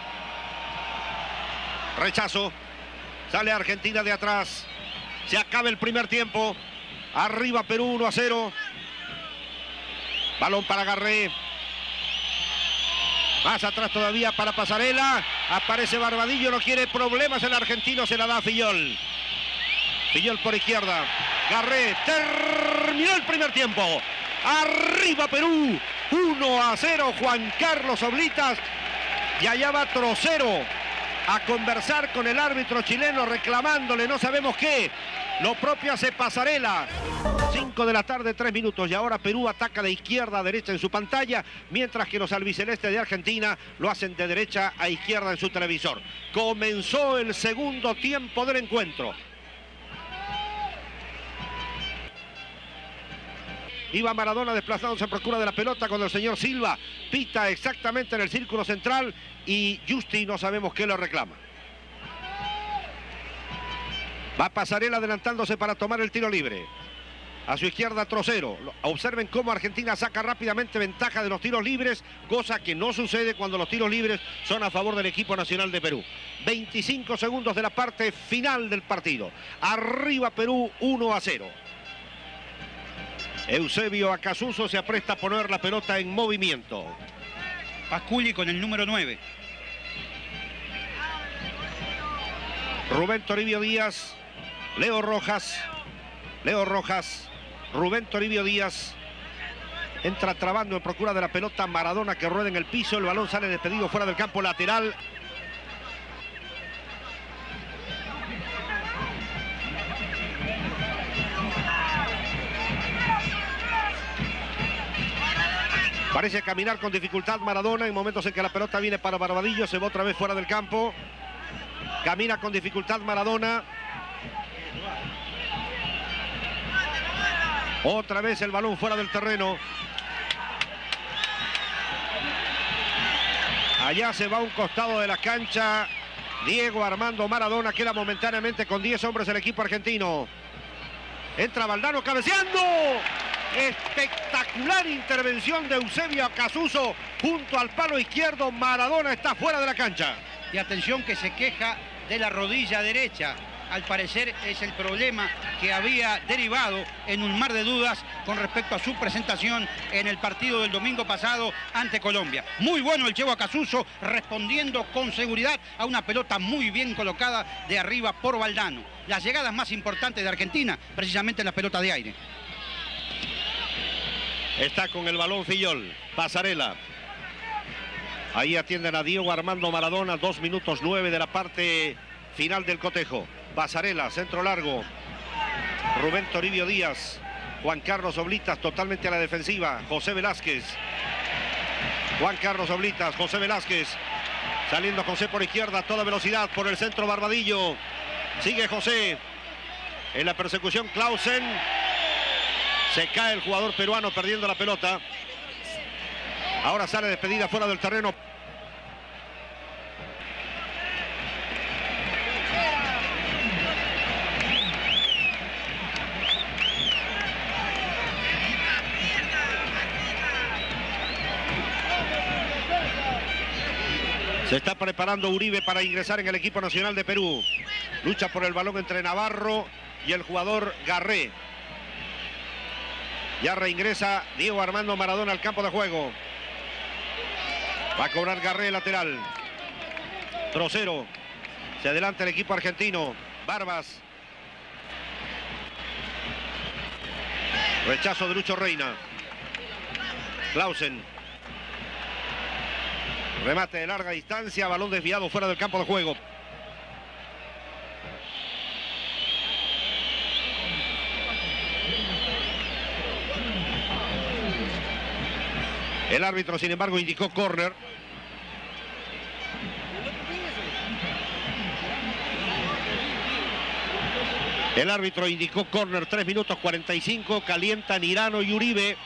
Rechazo. Sale Argentina de atrás. Se acaba el primer tiempo. Arriba Perú uno a cero. Balón para Garré. Más atrás todavía para Pasarela. Aparece Barbadillo, no quiere problemas el argentino, se la da a Fillol. Fillol por izquierda. Garré, terminó el primer tiempo. Arriba Perú, uno a cero. Juan Carlos Oblitas. Y allá va Trocero a conversar con el árbitro chileno reclamándole no sabemos qué. Lo propio hace Pasarela. cinco de la tarde, tres minutos. Y ahora Perú ataca de izquierda a derecha en su pantalla, mientras que los albicelestes de Argentina lo hacen de derecha a izquierda en su televisor. Comenzó el segundo tiempo del encuentro. Iba Maradona desplazándose en procura de la pelota cuando el señor Silva pita exactamente en el círculo central y Justi no sabemos qué lo reclama. Va Pasarela adelantándose para tomar el tiro libre. A su izquierda Trocero. Observen cómo Argentina saca rápidamente ventaja de los tiros libres, cosa que no sucede cuando los tiros libres son a favor del equipo nacional de Perú. veinticinco segundos de la parte final del partido. Arriba Perú uno a cero. Eusebio Acasuso se apresta a poner la pelota en movimiento. Pasculi con el número nueve. Rubén Toribio Díaz. Leo Rojas. Leo Rojas. Rubén Toribio Díaz. Entra trabando en procura de la pelota Maradona, que rueda en el piso. El balón sale despedido fuera del campo lateral. Parece caminar con dificultad Maradona en momentos en que la pelota viene para Barbadillo. Se va otra vez fuera del campo. Camina con dificultad Maradona. Otra vez el balón fuera del terreno. Allá se va a un costado de la cancha Diego Armando Maradona. Queda momentáneamente con diez hombres el equipo argentino. Entra Valdano cabeceando. Espectacular intervención de Eusebio Acasuso junto al palo izquierdo. Maradona está fuera de la cancha. Y atención que se queja de la rodilla derecha. Al parecer es el problema que había derivado en un mar de dudas con respecto a su presentación en el partido del domingo pasado ante Colombia. Muy bueno el Chevo Acasuso, respondiendo con seguridad a una pelota muy bien colocada de arriba por Valdano. Las llegadas más importantes de Argentina, precisamente la pelota de aire. Está con el balón Fillol. Pasarela. Ahí atienden a Diego Armando Maradona. dos minutos nueve de la parte final del cotejo. Pasarela, centro largo. Rubén Toribio Díaz. Juan Carlos Oblitas totalmente a la defensiva. José Velázquez. Juan Carlos Oblitas, José Velázquez. Saliendo José por izquierda a toda velocidad por el centro Barbadillo. Sigue José. En la persecución Clausen. Se cae el jugador peruano perdiendo la pelota. Ahora sale despedida fuera del terreno. Se está preparando Uribe para ingresar en el equipo nacional de Perú. Lucha por el balón entre Navarro y el jugador Garré. Ya reingresa Diego Armando Maradona al campo de juego. Va a cobrar Garré, lateral. Trocero. Se adelanta el equipo argentino. Barbas. Rechazo de Lucho Reina. Clausen. Remate de larga distancia. Balón desviado fuera del campo de juego. El árbitro, sin embargo, indicó córner. El árbitro indicó córner, tres minutos cuarenta y cinco, calientan Irano y Uribe.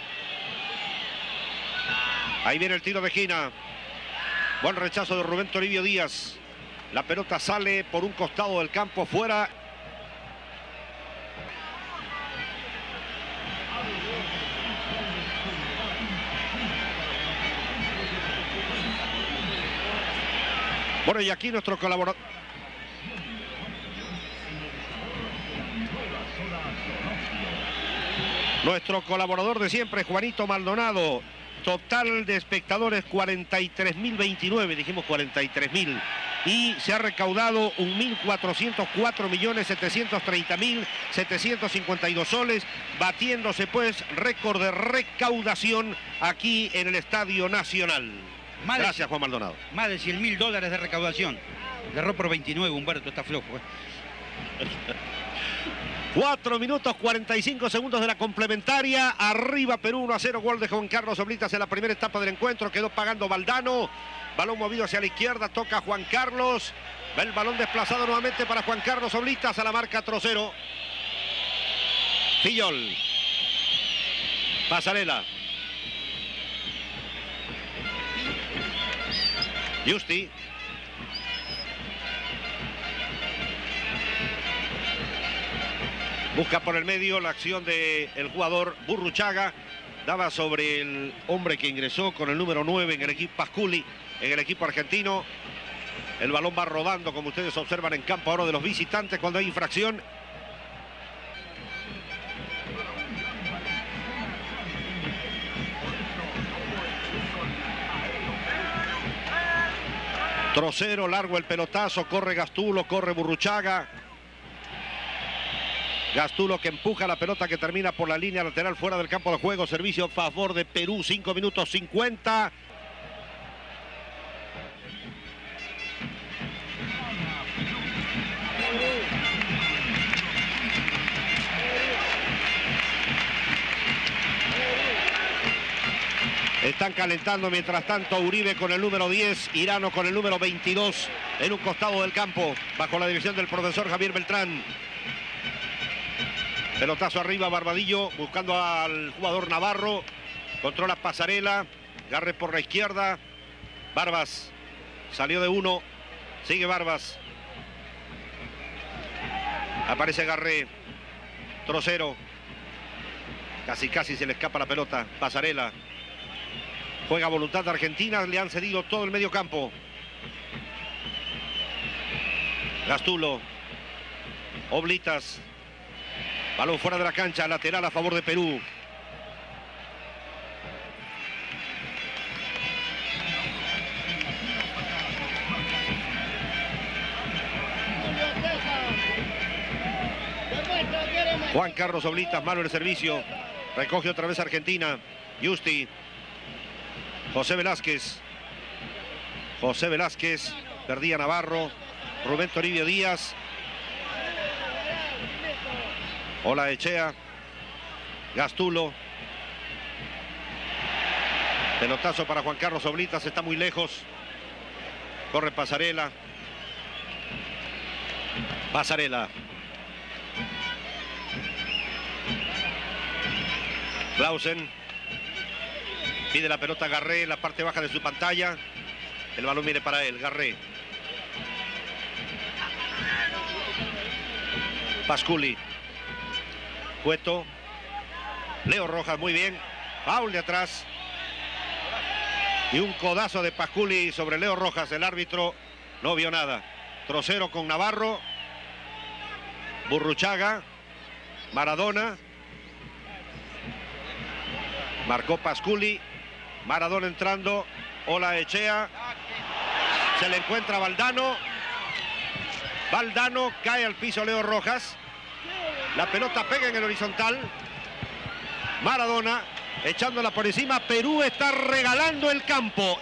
Ahí viene el tiro de esquina. Buen rechazo de Rubén Toribio Díaz. La pelota sale por un costado del campo, fuera. Bueno, y aquí nuestro colaborador. Nuestro colaborador de siempre, Juanito Maldonado. Total de espectadores cuarenta y tres mil veintinueve, dijimos cuarenta y tres mil. Y se ha recaudado un mil cuatrocientos cuatro millones setecientos treinta mil setecientos cincuenta y dos soles, batiéndose pues récord de recaudación aquí en el Estadio Nacional. Más Gracias, de, Juan Maldonado. Más de cien mil dólares de recaudación. Le erró por veintinueve, Humberto, está flojo. ¿eh? cuatro minutos cuarenta y cinco segundos de la complementaria. Arriba Perú uno a cero. Gol de Juan Carlos Oblitas en la primera etapa del encuentro. Quedó pagando Valdano. Balón movido hacia la izquierda. Toca Juan Carlos. Va el balón desplazado nuevamente para Juan Carlos Oblitas a la marca Trocero. Fillol. Pasarela. Justi. Busca por el medio la acción del jugador Burruchaga. Daba sobre el hombre que ingresó con el número nueve en el equipo Pasculi, en el equipo argentino. El balón va rodando, como ustedes observan, en campo ahora de los visitantes cuando hay infracción. Trocero, largo el pelotazo, corre Gastulo, corre Burruchaga. Gastulo que empuja la pelota que termina por la línea lateral fuera del campo de juego. Servicio a favor de Perú, cinco minutos cincuenta. Están calentando mientras tanto Uribe con el número diez, Irano con el número veintidós en un costado del campo, bajo la dirección del profesor Javier Beltrán. Pelotazo arriba, Barbadillo buscando al jugador Navarro. Controla Pasarela. Garré por la izquierda. Barbas salió de uno. Sigue Barbas. Aparece Garré. Trocero. Casi casi se le escapa la pelota. Pasarela. Juega Voluntad de Argentina. Le han cedido todo el medio campo. Gastulo. Oblitas. Balón fuera de la cancha, lateral a favor de Perú. Juan Carlos Oblitas, malo en el servicio. Recoge otra vez Argentina. Justi. José Velázquez. José Velázquez. Perdía Navarro. Rubén Toribio Díaz. Hola Echea. Gastulo. Pelotazo para Juan Carlos Oblitas. Está muy lejos. Corre Pasarela. Pasarela. Clausen. Pide la pelota Garré en la parte baja de su pantalla. El balón viene para él. Garré. Pasculi. Cueto. Leo Rojas, muy bien. Foul de atrás. Y un codazo de Pasculi sobre Leo Rojas. El árbitro no vio nada. Trocero con Navarro. Burruchaga. Maradona. Marcó Pasculi. Maradona entrando. Olaechea. Se le encuentra Valdano. Valdano, cae al piso Leo Rojas. La pelota pega en el horizontal. Maradona echándola por encima. Perú está regalando el campo.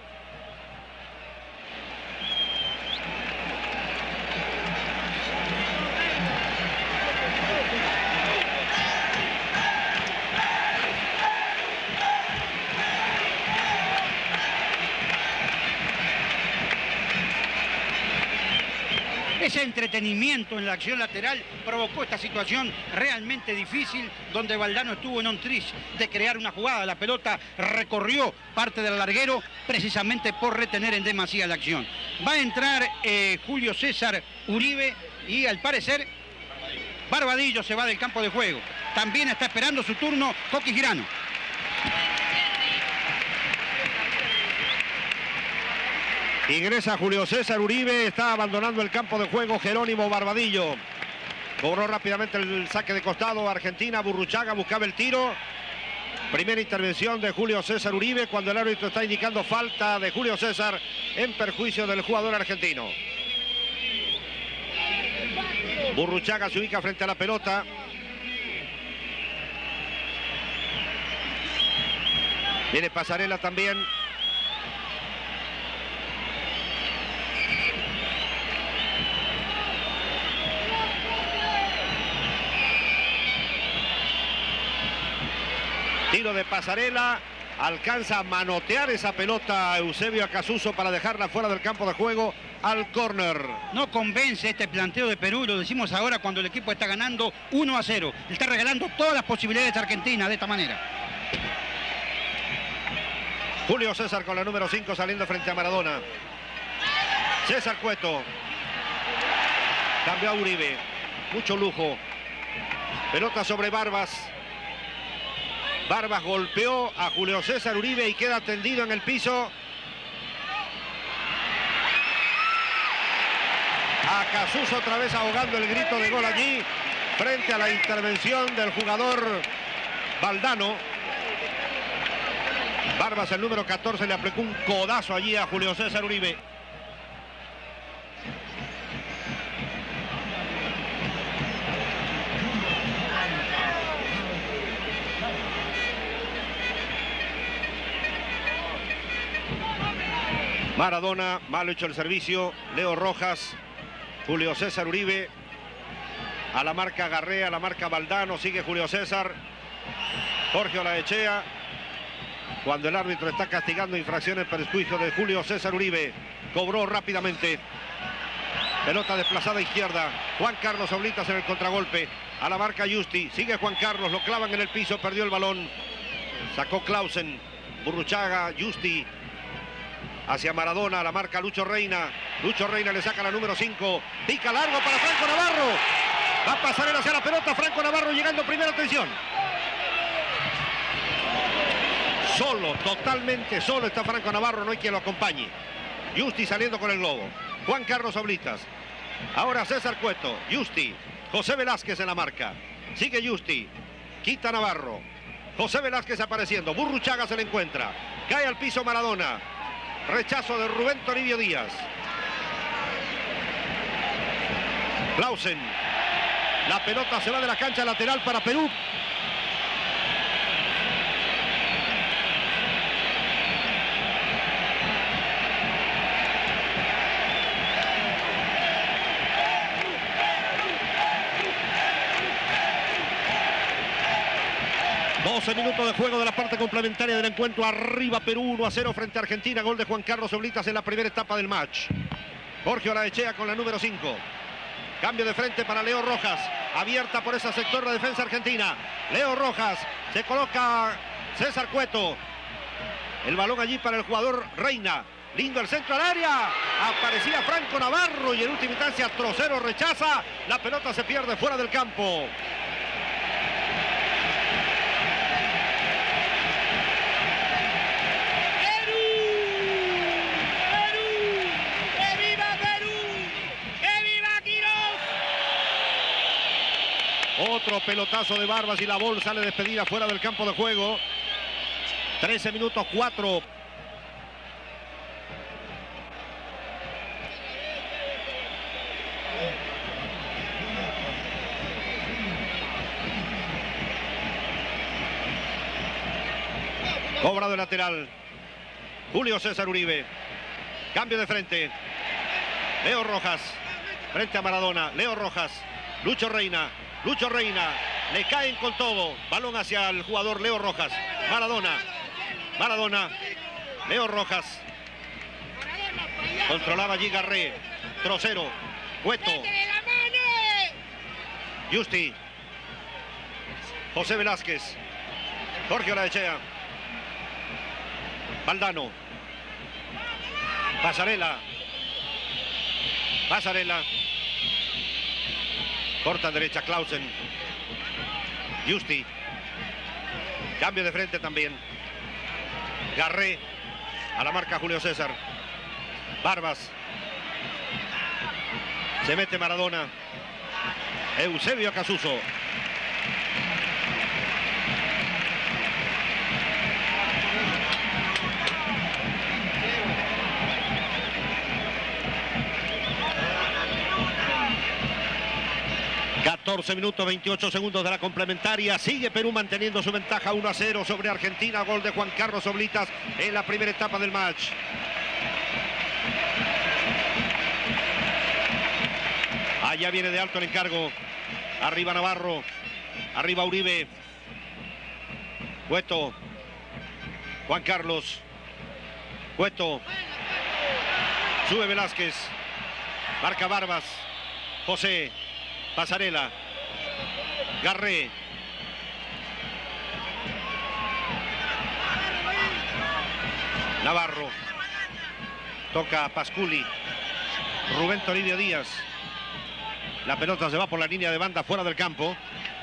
Ese entretenimiento en la acción lateral provocó esta situación realmente difícil, donde Valdano estuvo en un tris de crear una jugada. La pelota recorrió parte del larguero precisamente por retener en demasía la acción. Va a entrar eh, Julio César Uribe y al parecer Barbadillo se va del campo de juego. También está esperando su turno Coqui Girano. Ingresa Julio César Uribe, está abandonando el campo de juego Jerónimo Barbadillo. Cobró rápidamente el saque de costado Argentina. Burruchaga buscaba el tiro. Primera intervención de Julio César Uribe cuando el árbitro está indicando falta de Julio César en perjuicio del jugador argentino. Burruchaga se ubica frente a la pelota. Viene Pasarela también. Tiro de Pasarela, alcanza a manotear esa pelota Eusebio Acasuso para dejarla fuera del campo de juego al córner. No convence este planteo de Perú, lo decimos ahora cuando el equipo está ganando uno a cero. Le está regalando todas las posibilidades a Argentina de esta manera. Julio César con la número cinco saliendo frente a Maradona. César Cueto. Cambió a Uribe. Mucho lujo. Pelota sobre Barbas. Barbas golpeó a Julio César Uribe y queda tendido en el piso. Acasuso otra vez ahogando el grito de gol allí frente a la intervención del jugador Valdano. Barbas, el número catorce, le aplicó un codazo allí a Julio César Uribe. Maradona, mal hecho el servicio. Leo Rojas, Julio César Uribe. A la marca Garrea, a la marca Valdano, sigue Julio César. Jorge Olaechea. Cuando el árbitro está castigando infracciones perjuicio de Julio César Uribe. Cobró rápidamente. Pelota desplazada a izquierda. Juan Carlos Oblitas en el contragolpe. A la marca Justi. Sigue Juan Carlos, lo clavan en el piso, perdió el balón. Sacó Clausen. Burruchaga, Justi. Hacia Maradona, a la marca Lucho Reina. Lucho Reina le saca la número cinco. Pica largo para Franco Navarro. Va a pasar él hacia la pelota. Franco Navarro llegando primera, atención. Solo, totalmente solo está Franco Navarro. No hay quien lo acompañe. Justi saliendo con el globo. Juan Carlos Oblitas. Ahora César Cueto. Justi. José Velázquez en la marca. Sigue Justi. Quita Navarro. José Velázquez apareciendo. Burruchaga se le encuentra. Cae al piso Maradona. Rechazo de Rubén Toribio Díaz. Clausen. La pelota se va de la cancha lateral para Perú. doce minutos de juego de la parte complementaria del encuentro. Arriba Perú uno a cero frente a Argentina. Gol de Juan Carlos Oblitas en la primera etapa del match. Jorge Olaechea con la número cinco. Cambio de frente para Leo Rojas. Abierta por ese sector la defensa argentina. Leo Rojas. Se coloca César Cueto. El balón allí para el jugador Reina. Lindo el centro al área. Aparecía Franco Navarro y en última instancia Trocero rechaza. La pelota se pierde fuera del campo. Otro pelotazo de Barbas y la bola sale despedida fuera del campo de juego. trece minutos, cuatro. Cobrado el lateral. Julio César Uribe. Cambio de frente. Leo Rojas. Frente a Maradona. Leo Rojas. Lucho Reina. Lucho Reina. Le caen con todo. Balón hacia el jugador Leo Rojas. Maradona. Maradona. Leo Rojas. Controlaba allí Garré. Trocero. Cueto. Justi. José Velázquez. Jorge Olaechea. Valdano. Pasarela. Pasarela. Corta derecha Clausen. Justi. Cambio de frente también. Garré. A la marca Julio César. Barbas. Se mete Maradona. Eusebio Acasuso. catorce minutos veintiocho segundos de la complementaria. Sigue Perú manteniendo su ventaja uno a cero sobre Argentina. Gol de Juan Carlos Oblitas en la primera etapa del match. Allá viene de alto el encargo. Arriba Navarro. Arriba Uribe. Cueto. Juan Carlos. Cueto. Sube Velázquez. Marca Barbas. José. Pasarela. Garré. Navarro. Toca Pasculi. Rubén Toribio Díaz. La pelota se va por la línea de banda fuera del campo.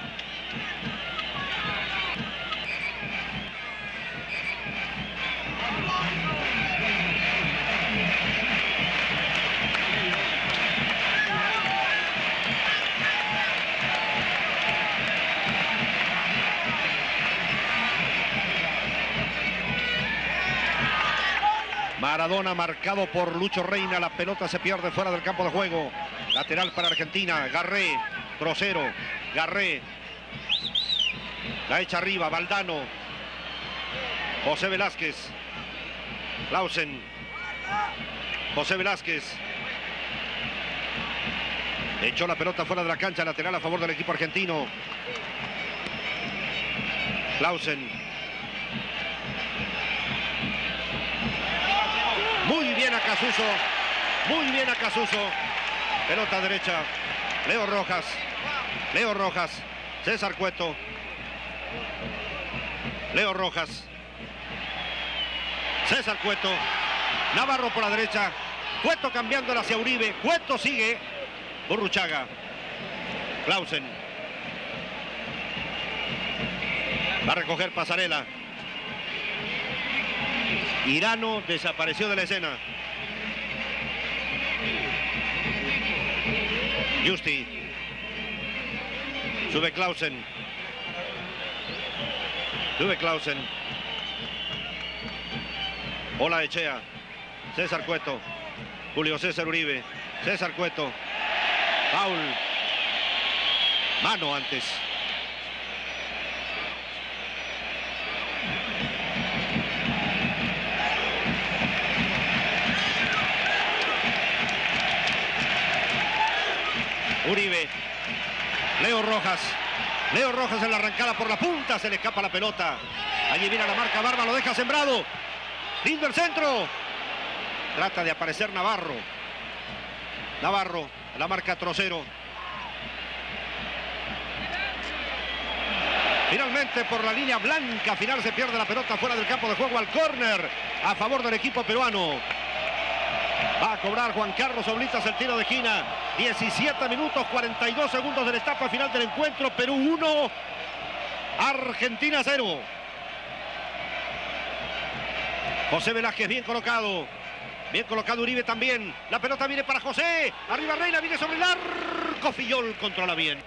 Maradona marcado por Lucho Reina. La pelota se pierde fuera del campo de juego. Lateral para Argentina. Garré. Trocero. Garré. La echa arriba. Valdano. José Velázquez. Clausen. José Velázquez. Echó la pelota fuera de la cancha. Lateral a favor del equipo argentino. Clausen. Muy bien Acasuso. Muy bien Acasuso. Pelota derecha. Leo Rojas. Leo Rojas. César Cueto. Leo Rojas. César Cueto. Navarro por la derecha. Cueto cambiándola hacia Uribe. Cueto sigue. Burruchaga. Clausen. Va a recoger Pasarela. Irano desapareció de la escena. Justi. Sube Clausen. Sube Clausen. Olaechea. César Cueto. Julio César Uribe. César Cueto. Foul. Mano antes. Uribe. Leo Rojas. Leo Rojas en la arrancada por la punta. Se le escapa la pelota. Allí viene la marca Barba. Lo deja sembrado. Lindo el centro. Trata de aparecer Navarro. Navarro. La marca Trocero. Finalmente por la línea blanca final se pierde la pelota fuera del campo de juego al córner. A favor del equipo peruano. Va a cobrar Juan Carlos Oblitas el tiro de esquina. diecisiete minutos, cuarenta y dos segundos de la etapa final del encuentro. Perú uno, Argentina cero. José Velázquez bien colocado. Bien colocado Uribe también. La pelota viene para José. Arriba Reina, viene sobre el arco. Fillol controla bien.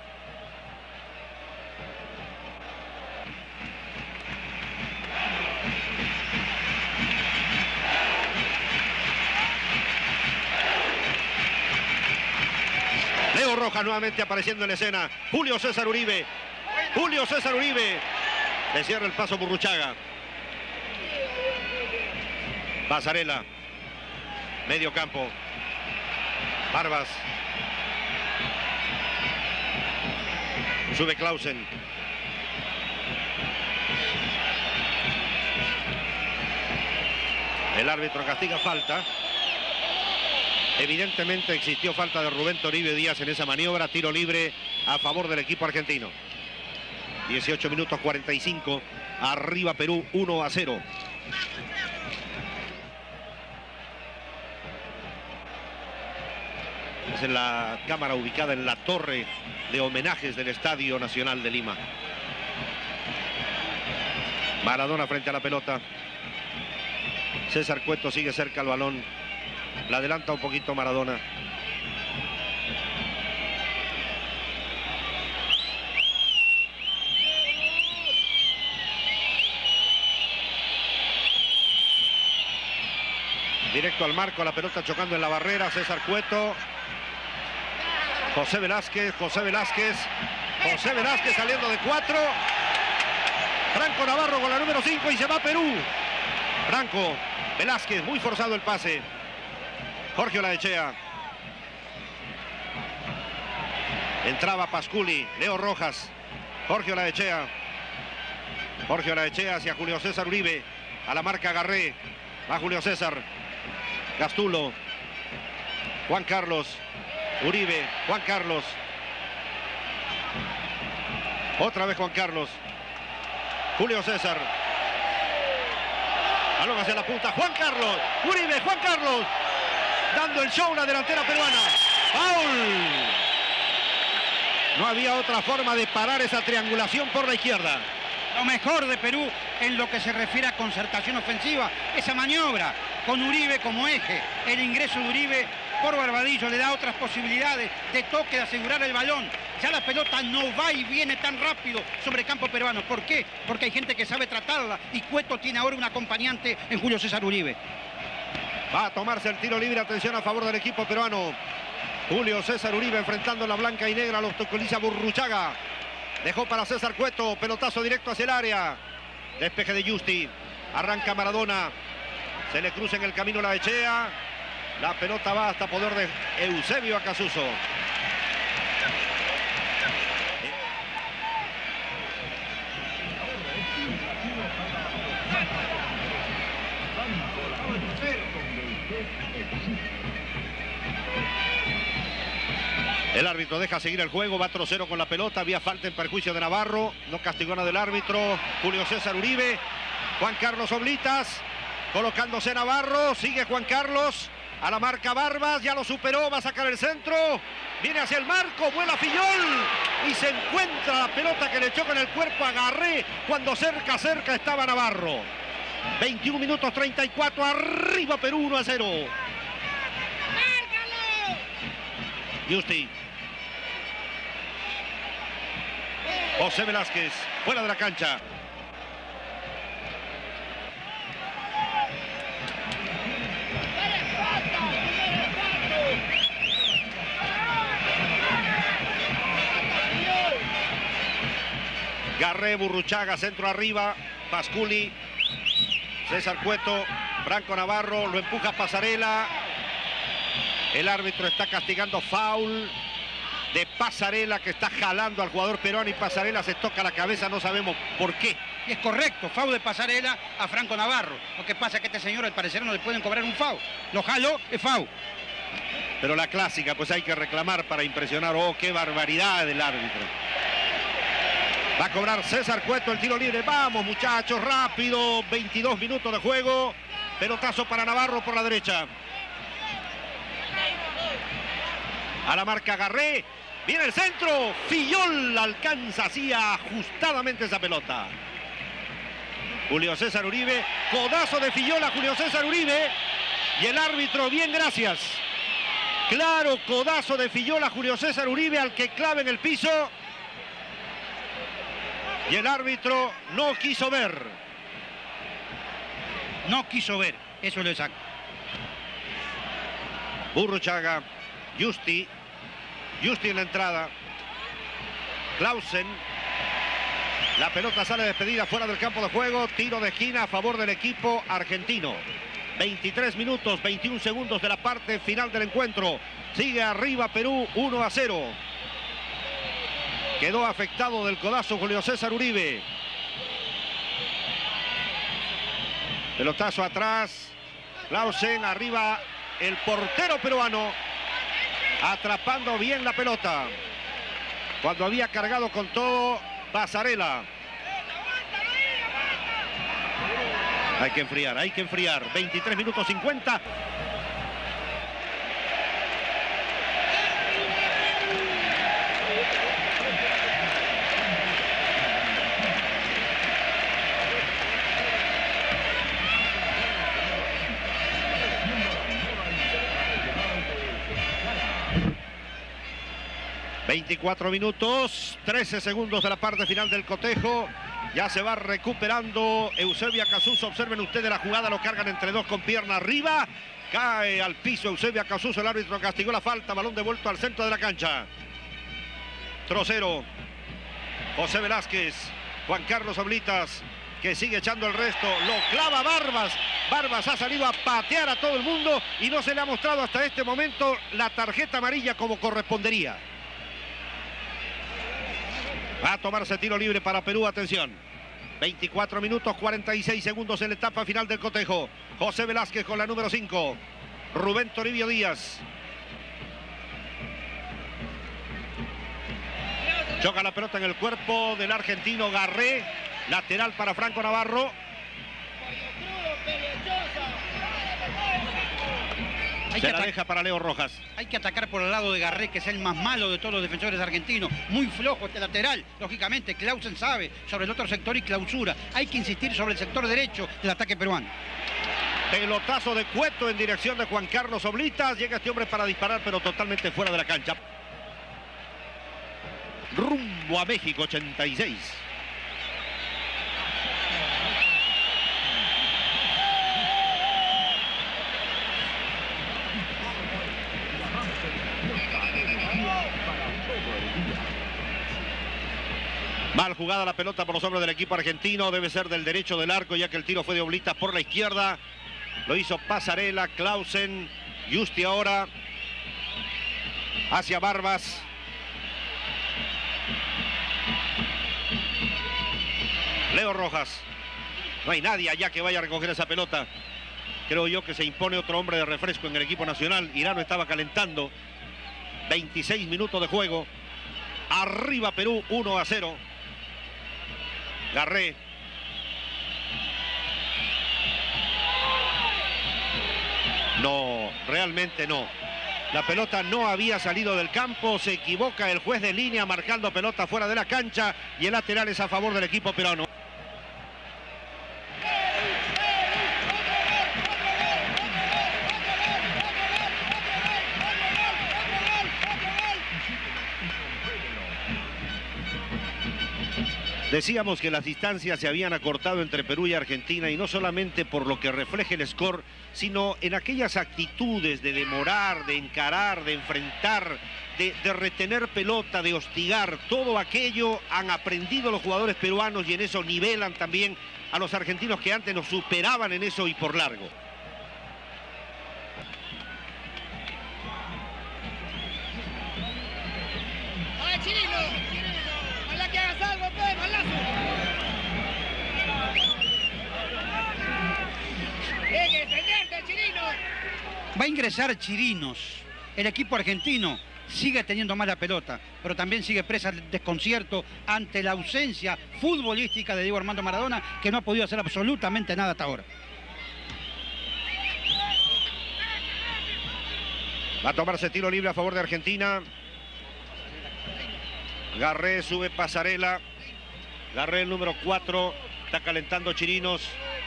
Leo Rojas nuevamente apareciendo en la escena. Julio César Uribe. Julio César Uribe. Le cierra el paso Burruchaga. Pasarela. Medio campo. Barbas. Sube Clausen. El árbitro castiga falta. Evidentemente existió falta de Rubén Toribio Díaz en esa maniobra. Tiro libre a favor del equipo argentino. dieciocho minutos cuarenta y cinco. Arriba Perú uno a cero. Es en la cámara ubicada en la torre de homenajes del Estadio Nacional de Lima. Maradona frente a la pelota. César Cueto sigue cerca al balón. La adelanta un poquito Maradona. Directo al marco, la pelota chocando en la barrera. César Cueto. José Velázquez, José Velázquez. José Velázquez saliendo de cuatro. Franco Navarro con la número cinco y se va a Perú. Franco, Velázquez, muy forzado el pase. Jorge Olaechea. Entraba Pasculi, Leo Rojas. Jorge Olaechea. Jorge Olaechea hacia Julio César Uribe. A la marca Garré. Va Julio César. Gastulo. Juan Carlos. Uribe. Juan Carlos. Otra vez Juan Carlos. Julio César. Balón hacia la punta. Juan Carlos. Uribe. Juan Carlos. Dando el show la delantera peruana. ¡Foul! No había otra forma de parar esa triangulación por la izquierda. Lo mejor de Perú en lo que se refiere a concertación ofensiva. Esa maniobra con Uribe como eje. El ingreso de Uribe por Barbadillo le da otras posibilidades de toque, de asegurar el balón. Ya la pelota no va y viene tan rápido sobre campo peruano. ¿Por qué? Porque hay gente que sabe tratarla y Cueto tiene ahora un acompañante en Julio César Uribe. Va a tomarse el tiro libre, atención a favor del equipo peruano. Julio César Uribe enfrentando la blanca y negra, los tocoliza Burruchaga. Dejó para César Cueto, pelotazo directo hacia el área. Despeje de Justi, arranca Maradona. Se le cruza en el camino Olaechea. La pelota va hasta poder de Eusebio Acasuso. El árbitro deja seguir el juego, va trocero con la pelota, había falta en perjuicio de Navarro, no castigó nada del árbitro. Julio César Uribe, Juan Carlos Oblitas, colocándose Navarro, sigue Juan Carlos, a la marca Barbas, ya lo superó, va a sacar el centro, viene hacia el marco, vuela Fillol y se encuentra la pelota que le choca en el cuerpo a Garré cuando cerca, cerca estaba Navarro. veintiún minutos treinta y cuatro, arriba Perú uno a cero. Justi. José Velázquez, fuera de la cancha. Garré, Burruchaga, centro arriba. Pasculi, César Cueto, Franco Navarro, lo empuja Pasarela. El árbitro está castigando foul de Pasarela, que está jalando al jugador peruano y Pasarela se toca la cabeza, no sabemos por qué. Y es correcto, foul de Pasarela a Franco Navarro. Lo que pasa es que a este señor al parecer no le pueden cobrar un foul. Lo jaló, es foul. Pero la clásica, pues hay que reclamar para impresionar. Oh, qué barbaridad del árbitro. Va a cobrar César Cueto el tiro libre. Vamos, muchachos, rápido. veintidós minutos de juego. Pelotazo para Navarro por la derecha. A la marca Garré. Viene el centro. Fillol alcanza así ajustadamente esa pelota. Julio César Uribe. Codazo de Fillol a Julio César Uribe. Y el árbitro, bien, gracias. Claro, codazo de Fillol a Julio César Uribe, al que clave en el piso. Y el árbitro no quiso ver. No quiso ver. Eso es lo exacto. Burruchaga. Justi. Justi en la entrada. Clausen. La pelota sale despedida fuera del campo de juego. Tiro de esquina a favor del equipo argentino. veintitrés minutos, veintiún segundos de la parte final del encuentro. Sigue arriba Perú, uno a cero. Quedó afectado del codazo Julio César Uribe. Pelotazo atrás. Clausen, arriba el portero peruano. Atrapando bien la pelota. Cuando había cargado con todo Pasarela. Hay que enfriar, hay que enfriar. veintitrés minutos cincuenta. veinticuatro minutos, trece segundos de la parte final del cotejo. Ya se va recuperando Eusebio Acasuso. Observen ustedes la jugada, lo cargan entre dos con pierna arriba. Cae al piso Eusebio Acasuso, el árbitro castigó la falta, balón devuelto al centro de la cancha. Trocero, José Velázquez, Juan Carlos Oblitas, que sigue echando el resto, lo clava Barbas. Barbas ha salido a patear a todo el mundo y no se le ha mostrado hasta este momento la tarjeta amarilla como correspondería. Va a tomarse tiro libre para Perú, atención. veinticuatro minutos, cuarenta y seis segundos en la etapa final del cotejo. José Velázquez con la número cinco. Rubén Toribio Díaz. Choca la pelota en el cuerpo del argentino Garré. Lateral para Franco Navarro. Hay Se que la deja para Leo Rojas. Hay que atacar por el lado de Garré, que es el más malo de todos los defensores argentinos. Muy flojo este lateral. Lógicamente, Clausen sabe sobre el otro sector y clausura. Hay que insistir sobre el sector derecho del ataque peruano. Pelotazo de Cueto en dirección de Juan Carlos Oblitas. Llega este hombre para disparar, pero totalmente fuera de la cancha. Rumbo a México, ochenta y seis. Mal jugada la pelota por los hombres del equipo argentino. Debe ser del derecho del arco, ya que el tiro fue de Oblitas por la izquierda. Lo hizo Pasarela, Clausen, Justi ahora hacia Barbas. Leo Rojas. No hay nadie allá que vaya a recoger esa pelota. Creo yo que se impone otro hombre de refresco en el equipo nacional. Irano estaba calentando. veintiséis minutos de juego. Arriba Perú, uno a cero. Garré. No, realmente no. La pelota no había salido del campo. Se equivoca el juez de línea marcando pelota fuera de la cancha. Y el lateral es a favor del equipo peruano. Decíamos que las distancias se habían acortado entre Perú y Argentina, y no solamente por lo que refleja el score, sino en aquellas actitudes de demorar, de encarar, de enfrentar, de, de retener pelota, de hostigar. Todo aquello han aprendido los jugadores peruanos y en eso nivelan también a los argentinos que antes nos superaban en eso y por largo. Va a ingresar Chirinos. El equipo argentino sigue teniendo mala pelota, pero también sigue presa el desconcierto ante la ausencia futbolística de Diego Armando Maradona, que no ha podido hacer absolutamente nada hasta ahora. Va a tomarse tiro libre a favor de Argentina. Garré sube Pasarela. Garré el número cuatro. Está calentando Chirinos.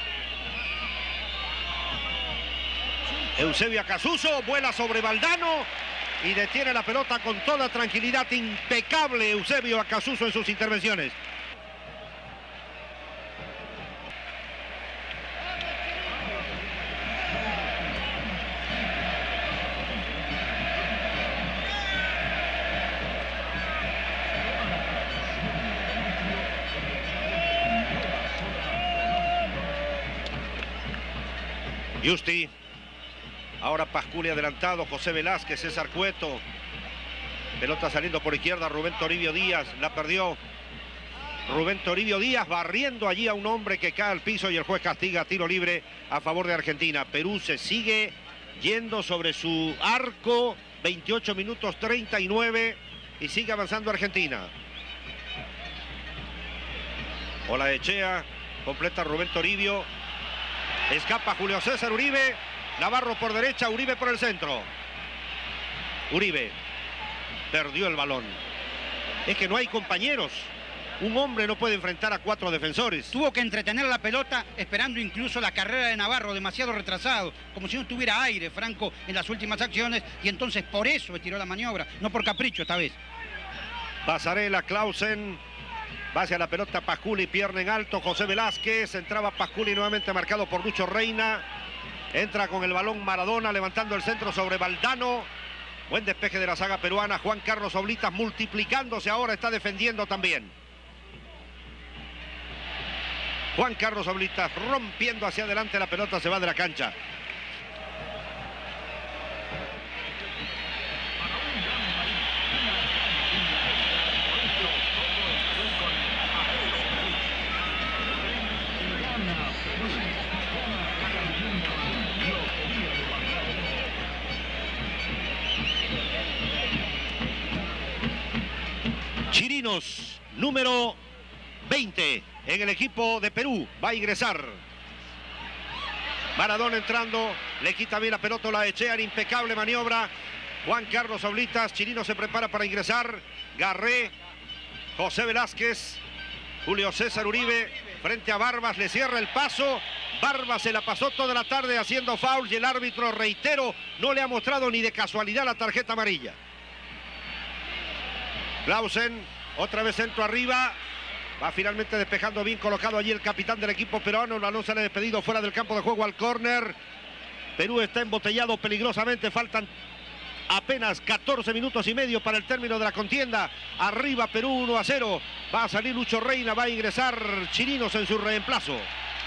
Eusebio Acasuso vuela sobre Valdano y detiene la pelota con toda tranquilidad. Impecable Eusebio Acasuso en sus intervenciones. Justi. Ahora Pasculi adelantado, José Velázquez, César Cueto. Pelota saliendo por izquierda, Rubén Toribio Díaz, la perdió. Rubén Toribio Díaz barriendo allí a un hombre que cae al piso y el juez castiga tiro libre a favor de Argentina. Perú se sigue yendo sobre su arco, veintiocho minutos treinta y nueve y sigue avanzando Argentina. Olaechea, completa Rubén Toribio. Escapa Julio César Uribe. Navarro por derecha, Uribe por el centro. Uribe perdió el balón. Es que no hay compañeros. Un hombre no puede enfrentar a cuatro defensores. Tuvo que entretener la pelota esperando incluso la carrera de Navarro, demasiado retrasado, como si no tuviera aire Franco en las últimas acciones, y entonces por eso estiró la maniobra, no por capricho esta vez. Pasarela, Clausen, va hacia la pelota Pasculi, pierna en alto, José Velázquez, entraba Pasculi nuevamente marcado por Lucho Reina, entra con el balón Maradona levantando el centro sobre Valdano, buen despeje de la saga peruana, Juan Carlos Oblitas multiplicándose ahora, está defendiendo también. Juan Carlos Oblitas rompiendo hacia adelante, la pelota se va de la cancha. Chirinos, número veinte en el equipo de Perú, va a ingresar. Maradona entrando, le quita bien la pelota Olaechea, impecable maniobra. Juan Carlos Oblitas, Chirinos se prepara para ingresar. Garré, José Velázquez, Julio César Uribe, frente a Barbas, le cierra el paso. Barbas se la pasó toda la tarde haciendo foul y el árbitro, reitero, no le ha mostrado ni de casualidad la tarjeta amarilla. Clausen, otra vez centro arriba. Va finalmente despejando bien colocado allí el capitán del equipo peruano. El balón sale despedido fuera del campo de juego al córner. Perú está embotellado peligrosamente. Faltan apenas catorce minutos y medio para el término de la contienda. Arriba Perú uno a cero. Va a salir Lucho Reina. Va a ingresar Chirinos en su reemplazo.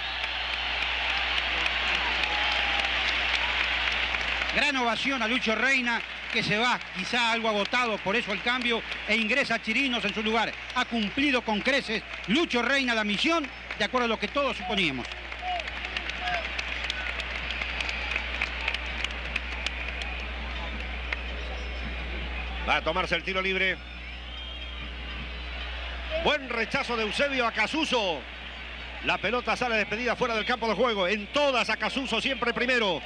Gran ovación a Lucho Reina, que se va quizá algo agotado, por eso el cambio, e ingresa Chirinos en su lugar. Ha cumplido con creces Lucho Reina la misión, de acuerdo a lo que todos suponíamos. Va a tomarse el tiro libre. Buen rechazo de Eusebio a Casuso. La pelota sale despedida fuera del campo de juego. En todas a Casuso, siempre primero.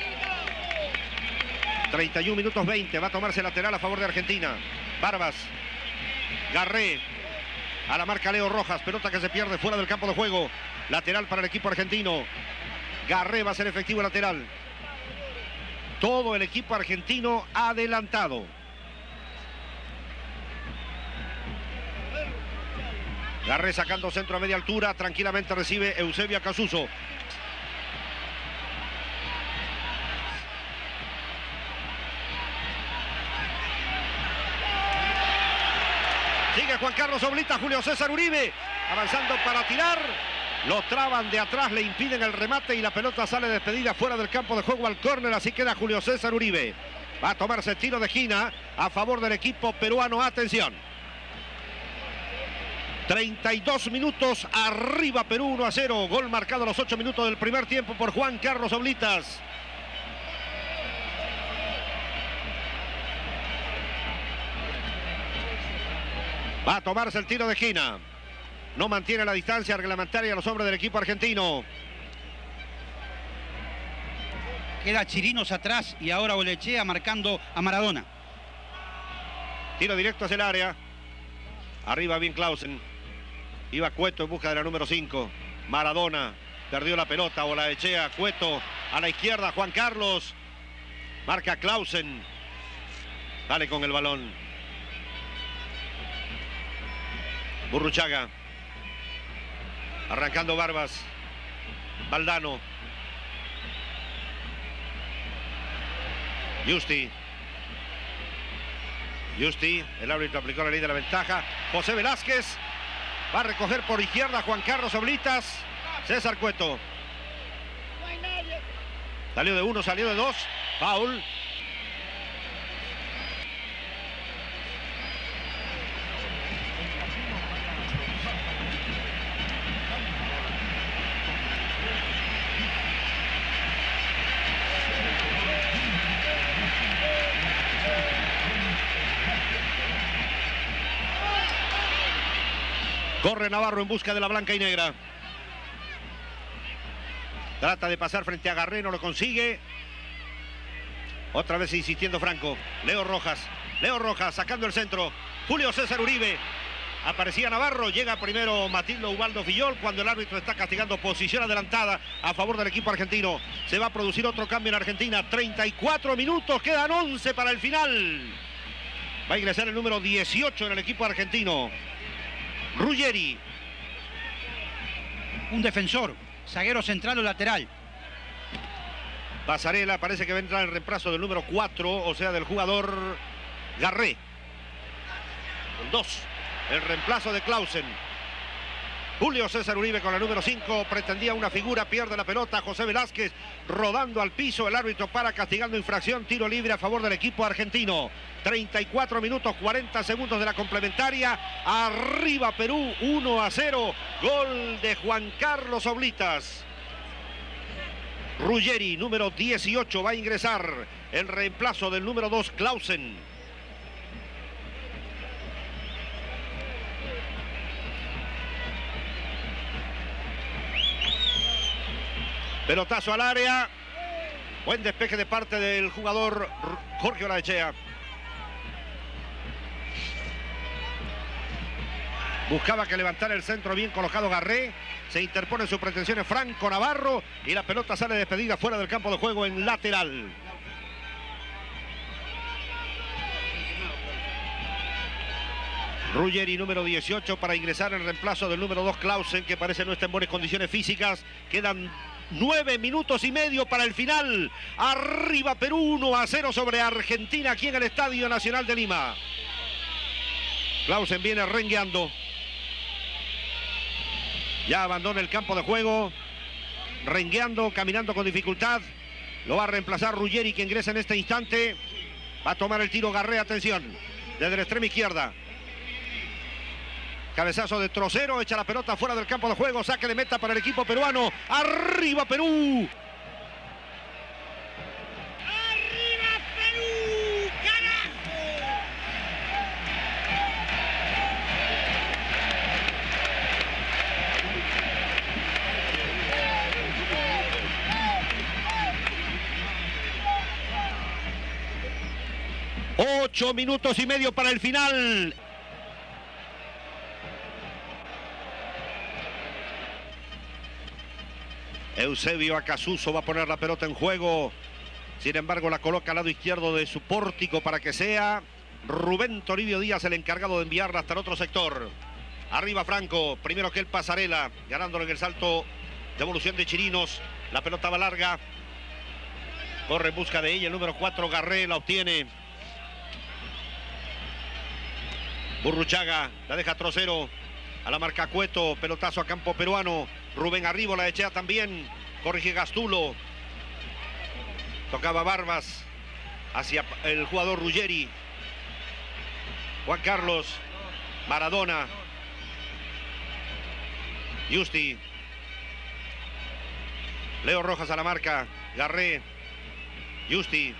treinta y un minutos veinte, va a tomarse lateral a favor de Argentina. Barbas, Garré, a la marca Leo Rojas, pelota que se pierde fuera del campo de juego. Lateral para el equipo argentino. Garré va a ser efectivo lateral. Todo el equipo argentino adelantado. Garré sacando centro a media altura, tranquilamente recibe Eusebio a Casuso. Sigue Juan Carlos Oblitas, Julio César Uribe, avanzando para tirar. Lo traban de atrás, le impiden el remate y la pelota sale despedida fuera del campo de juego al córner. Así queda Julio César Uribe. Va a tomarse tiro de esquina a favor del equipo peruano. Atención. treinta y dos minutos, arriba Perú uno a cero. Gol marcado a los ocho minutos del primer tiempo por Juan Carlos Oblitas. Va a tomarse el tiro de esquina. No mantiene la distancia reglamentaria a los hombres del equipo argentino. Queda Chirinos atrás y ahora Olaechea marcando a Maradona. Tiro directo hacia el área. Arriba bien Clausen. Iba Cueto en busca de la número cinco. Maradona perdió la pelota. Olaechea, Cueto a la izquierda. Juan Carlos. Marca Clausen. Dale con el balón. Burruchaga. Arrancando Barbas. Valdano. Justi. Justi. El árbitro aplicó la ley de la ventaja. José Velázquez. Va a recoger por izquierda Juan Carlos Oblitas. César Cueto. Salió de uno, salió de dos. Foul. Corre Navarro en busca de la blanca y negra. Trata de pasar frente a Garré, no lo consigue. Otra vez insistiendo Franco. Leo Rojas. Leo Rojas sacando el centro. Julio César Uribe. Aparecía Navarro. Llega primero Matildo Ubaldo Fillol cuando el árbitro está castigando posición adelantada a favor del equipo argentino. Se va a producir otro cambio en Argentina. treinta y cuatro minutos. Quedan once para el final. Va a ingresar el número dieciocho en el equipo argentino. Ruggeri. Un defensor, zaguero central o lateral. Pasarela, parece que va a entrar en reemplazo del número cuatro, o sea, del jugador Garré. El dos, el reemplazo de Clausen. Julio César Uribe con el número cinco, pretendía una figura, pierde la pelota. José Velázquez rodando al piso, el árbitro para castigando infracción, tiro libre a favor del equipo argentino. treinta y cuatro minutos, cuarenta segundos de la complementaria. Arriba Perú, uno a cero. Gol de Juan Carlos Oblitas. Ruggeri, número dieciocho, va a ingresar el reemplazo del número dos, Clausen. Pelotazo al área. Buen despeje de parte del jugador Jorge Olaechea. Buscaba que levantara el centro, bien colocado Garré. Se interpone sus pretensiones Franco Navarro y la pelota sale despedida fuera del campo de juego en lateral. Ruggeri, número dieciocho, para ingresar en reemplazo del número dos, Clausen, que parece no está en buenas condiciones físicas. Quedan nueve minutos y medio para el final. Arriba Perú, uno a cero sobre Argentina aquí en el Estadio Nacional de Lima. Clausen viene rengueando. Ya abandona el campo de juego. Rengueando, caminando con dificultad. Lo va a reemplazar Ruggeri, que ingresa en este instante. Va a tomar el tiro Garré, atención. Desde la extrema izquierda. Cabezazo de Trocero, echa la pelota fuera del campo de juego. Saque de meta para el equipo peruano. ¡Arriba Perú! ¡Arriba Perú! ¡Carajo! Ocho minutos y medio para el final. Eusebio Acasuso va a poner la pelota en juego. Sin embargo, la coloca al lado izquierdo de su pórtico para que sea Rubén Toribio Díaz el encargado de enviarla hasta el otro sector. Arriba Franco, primero que el Pasarela, ganándolo en el salto de evolución de Chirinos. La pelota va larga. Corre en busca de ella el número cuatro, Garré, la obtiene. Burruchaga, la deja Trocero. A la marca Cueto, pelotazo a campo peruano. Rubén Arribo, la echea también. Corrige Gastulo. Tocaba Barbas hacia el jugador Ruggeri. Juan Carlos. Maradona. Justi. Leo Rojas a la marca. Garré. Justi.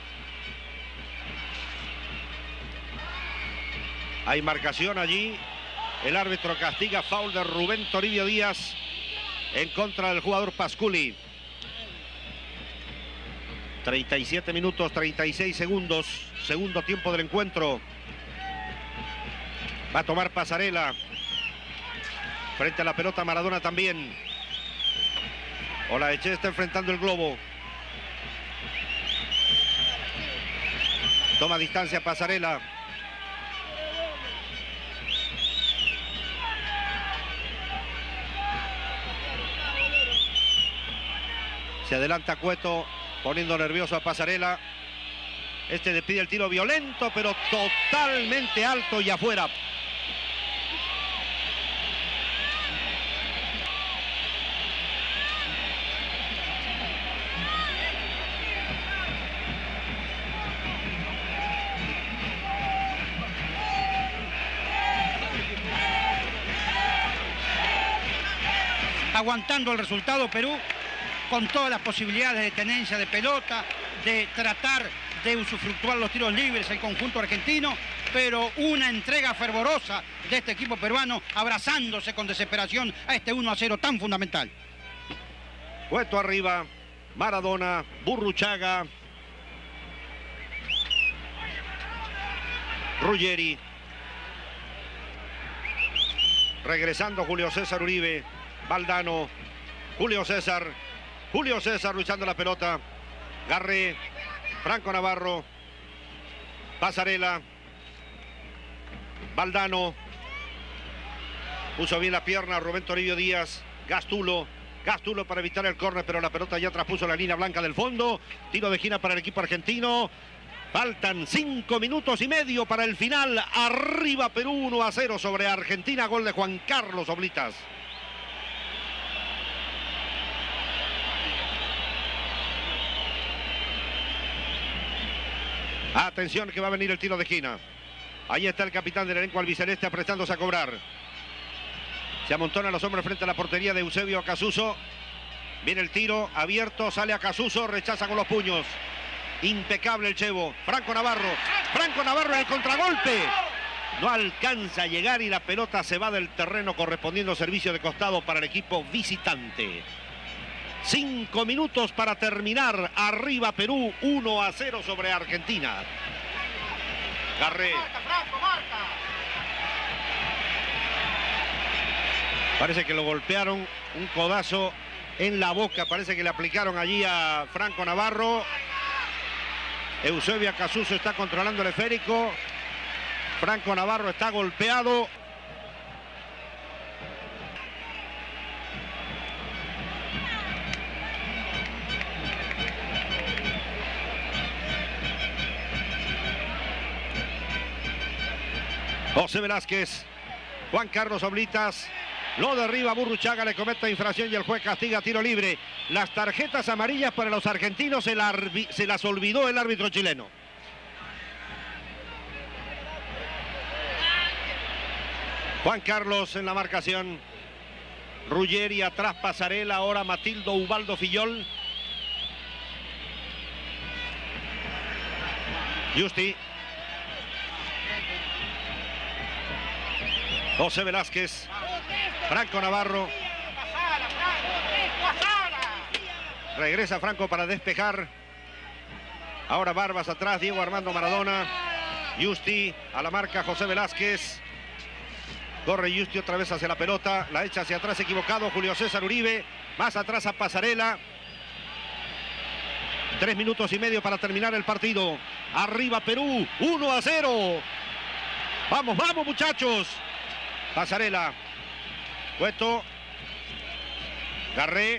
Hay marcación allí. El árbitro castiga foul de Rubén Toribio Díaz en contra del jugador Pasculi. treinta y siete minutos, treinta y seis segundos. Segundo tiempo del encuentro. Va a tomar Pasarela. Frente a la pelota Maradona también. Olaechea está enfrentando el globo. Toma distancia Pasarela. Se adelanta Cueto, poniendo nervioso a Pasarela. Este le pide el tiro violento, pero totalmente alto y afuera. aguantando el resultado Perú, con todas las posibilidades de tenencia de pelota, de tratar de usufructuar los tiros libres el conjunto argentino, pero una entrega fervorosa de este equipo peruano, abrazándose con desesperación a este uno a cero tan fundamental. Cueto arriba, Maradona, Burruchaga, Ruggeri, regresando Julio César Uribe, Valdano, Julio César, Julio César luchando la pelota, Garré, Franco Navarro, Pasarela, Valdano, puso bien la pierna Rubén Toribio Díaz, Gastulo, Gastulo para evitar el córner, pero la pelota ya traspuso la línea blanca del fondo, tiro de esquina para el equipo argentino. Faltan cinco minutos y medio para el final. Arriba Perú uno a cero sobre Argentina. Gol de Juan Carlos Oblitas. Atención que va a venir el tiro de esquina. Ahí está el capitán del elenco albiceleste apretándose a cobrar. Se amontonan los hombres frente a la portería de Eusebio Acasuso. Viene el tiro abierto, sale Acasuso, rechaza con los puños. Impecable el Chevo. Franco Navarro. Franco Navarro en el contragolpe. No alcanza a llegar y la pelota se va del terreno correspondiendo servicio de costado para el equipo visitante. Cinco minutos para terminar. Arriba Perú uno a cero sobre Argentina. Garré. Parece que lo golpearon. Un codazo en la boca. Parece que le aplicaron allí a Franco Navarro. Eusebio Acasuso está controlando el esférico. Franco Navarro está golpeado. José Velázquez, Juan Carlos Oblitas, lo derriba Burruchaga, le comete infracción y el juez castiga tiro libre. Las tarjetas amarillas para los argentinos se, la, se las olvidó el árbitro chileno. Juan Carlos en la marcación. Ruggeri atrás, Pasarela, ahora Matildo Ubaldo Fillol. Justi. José Velázquez, Franco Navarro. Regresa Franco para despejar. Ahora Barbas atrás, Diego Armando Maradona. Justi a la marca, José Velázquez. Corre Justi otra vez hacia la pelota. La echa hacia atrás, equivocado. Julio César Uribe. Más atrás a Pasarela. Tres minutos y medio para terminar el partido. Arriba Perú, uno a cero. Vamos, vamos muchachos. Pasarela, Cueto, Garré,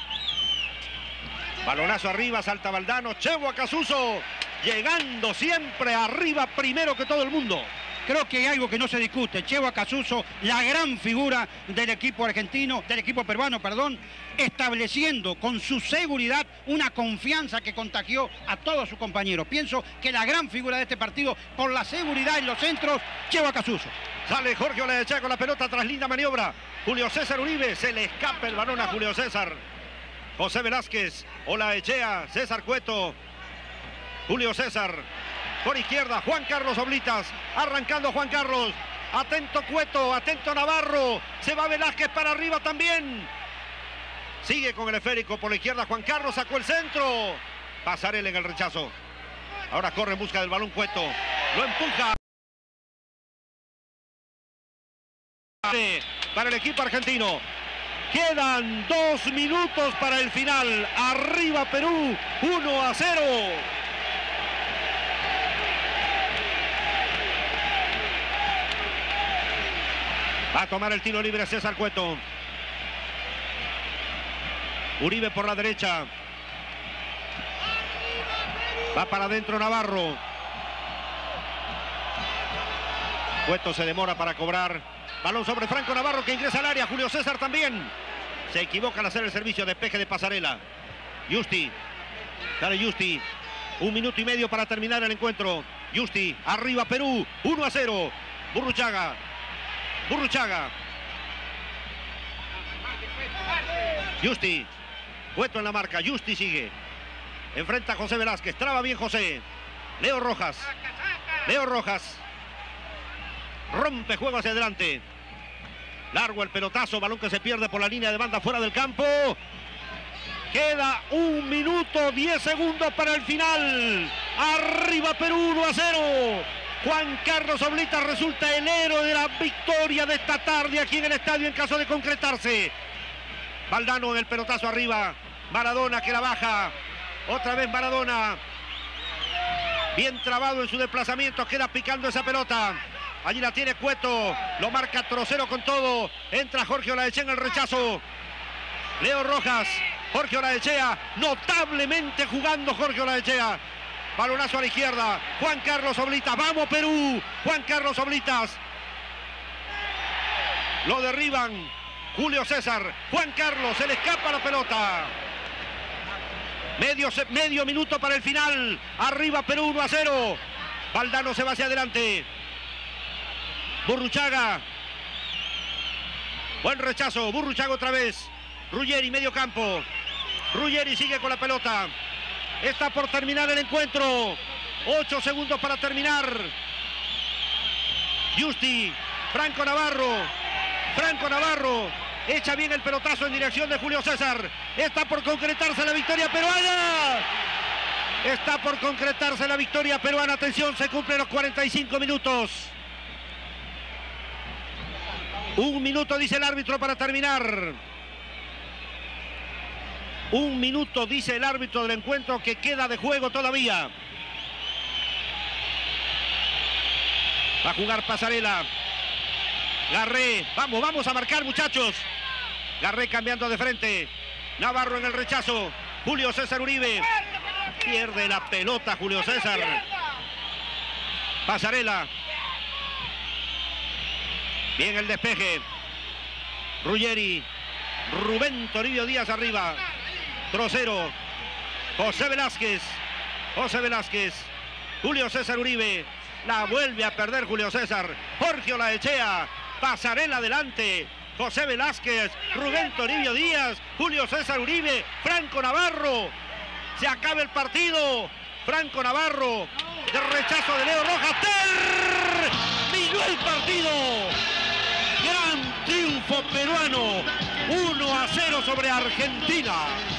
balonazo arriba, salta Valdano, Chevo Acasuso, llegando siempre arriba primero que todo el mundo. Creo que hay algo que no se discute. Chevo Acasuso, la gran figura del equipo argentino, del equipo peruano, perdón, estableciendo con su seguridad una confianza que contagió a todos sus compañeros. Pienso que la gran figura de este partido, por la seguridad en los centros, Chevo Acasuso. Sale Jorge Olaechea con la pelota tras linda maniobra. Julio César Uribe, se le escapa el balón a Julio César. José Velázquez, Olaechea, César Cueto, Julio César. Por izquierda, Juan Carlos Oblitas, arrancando Juan Carlos. Atento Cueto, atento Navarro. Se va Velázquez para arriba también. Sigue con el esférico por la izquierda Juan Carlos, sacó el centro. Pasarela en el rechazo. Ahora corre en busca del balón Cueto. Lo empuja. Para el equipo argentino. Quedan dos minutos para el final. Arriba Perú, uno a cero. Va a tomar el tiro libre César Cueto. Uribe por la derecha. Va para adentro Navarro. Cueto se demora para cobrar. Balón sobre Franco Navarro que ingresa al área. Julio César también. Se equivoca al hacer el servicio. Despeje de Pasarela. Justi. Sale Justi. Un minuto y medio para terminar el encuentro. Justi. Arriba Perú. uno a cero. Burruchaga. Burruchaga. Justi. Cueto en la marca. Justi sigue. Enfrenta a José Velázquez. Traba bien José. Leo Rojas. Leo Rojas. Rompe juego hacia adelante. Largo el pelotazo. Balón que se pierde por la línea de banda fuera del campo. Queda un minuto, diez segundos para el final. Arriba Perú, uno a cero. Juan Carlos Oblitas resulta el héroe de la victoria de esta tarde aquí en el estadio en caso de concretarse. Valdano en el pelotazo arriba. Maradona que la baja. Otra vez Maradona. Bien trabado en su desplazamiento. Queda picando esa pelota. Allí la tiene Cueto. Lo marca Trocero con todo. Entra Jorge Olaechea en el rechazo. Leo Rojas. Jorge Olaechea. Notablemente jugando Jorge Olaechea. Balonazo a la izquierda. Juan Carlos Oblitas. ¡Vamos Perú! Juan Carlos Oblitas. Lo derriban. Julio César. Juan Carlos. Se le escapa la pelota. Medio, medio minuto para el final. Arriba Perú uno a cero. Valdano se va hacia adelante. Burruchaga. Buen rechazo. Burruchaga otra vez. Ruggeri medio campo. Ruggeri sigue con la pelota. Está por terminar el encuentro. Ocho segundos para terminar. Justi. Franco Navarro. Franco Navarro. Echa bien el pelotazo en dirección de Julio César. Está por concretarse la victoria peruana. Está por concretarse la victoria peruana. Atención, se cumplen los cuarenta y cinco minutos. Un minuto dice el árbitro para terminar. Un minuto dice el árbitro del encuentro que queda de juego todavía. Va a jugar Pasarela. Garré. Vamos, vamos a marcar, muchachos. Garré cambiando de frente. Navarro en el rechazo. Julio César Uribe. Pierde la pelota Julio César. Pasarela. Bien el despeje. Ruggeri. Rubén Toribio Díaz arriba. Trocero. José Velázquez. José Velázquez. Julio César Uribe. La vuelve a perder Julio César. Jorge Olaechea. Pasarela adelante. José Velázquez. Rubén Toribio Díaz. Julio César Uribe. Franco Navarro. Se acaba el partido. Franco Navarro. De rechazo de Leo Rojas. Terminó el partido. Gran triunfo peruano. uno a cero sobre Argentina.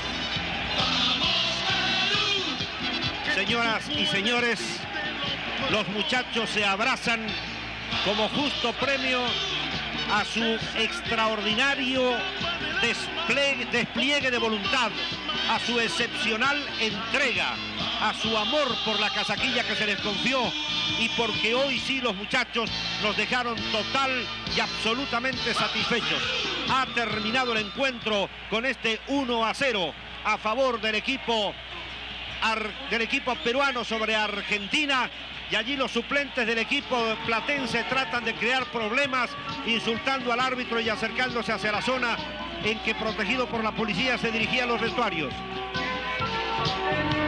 Señoras y señores, los muchachos se abrazan como justo premio a su extraordinario despliegue, despliegue de voluntad, a su excepcional entrega, a su amor por la casaquilla que se les confió y porque hoy sí los muchachos nos dejaron total y absolutamente satisfechos. Ha terminado el encuentro con este uno a cero a favor del equipo, del equipo peruano sobre Argentina. Y allí los suplentes del equipo platense tratan de crear problemas, insultando al árbitro y acercándose hacia la zona en que, protegido por la policía, se dirigían los vestuarios.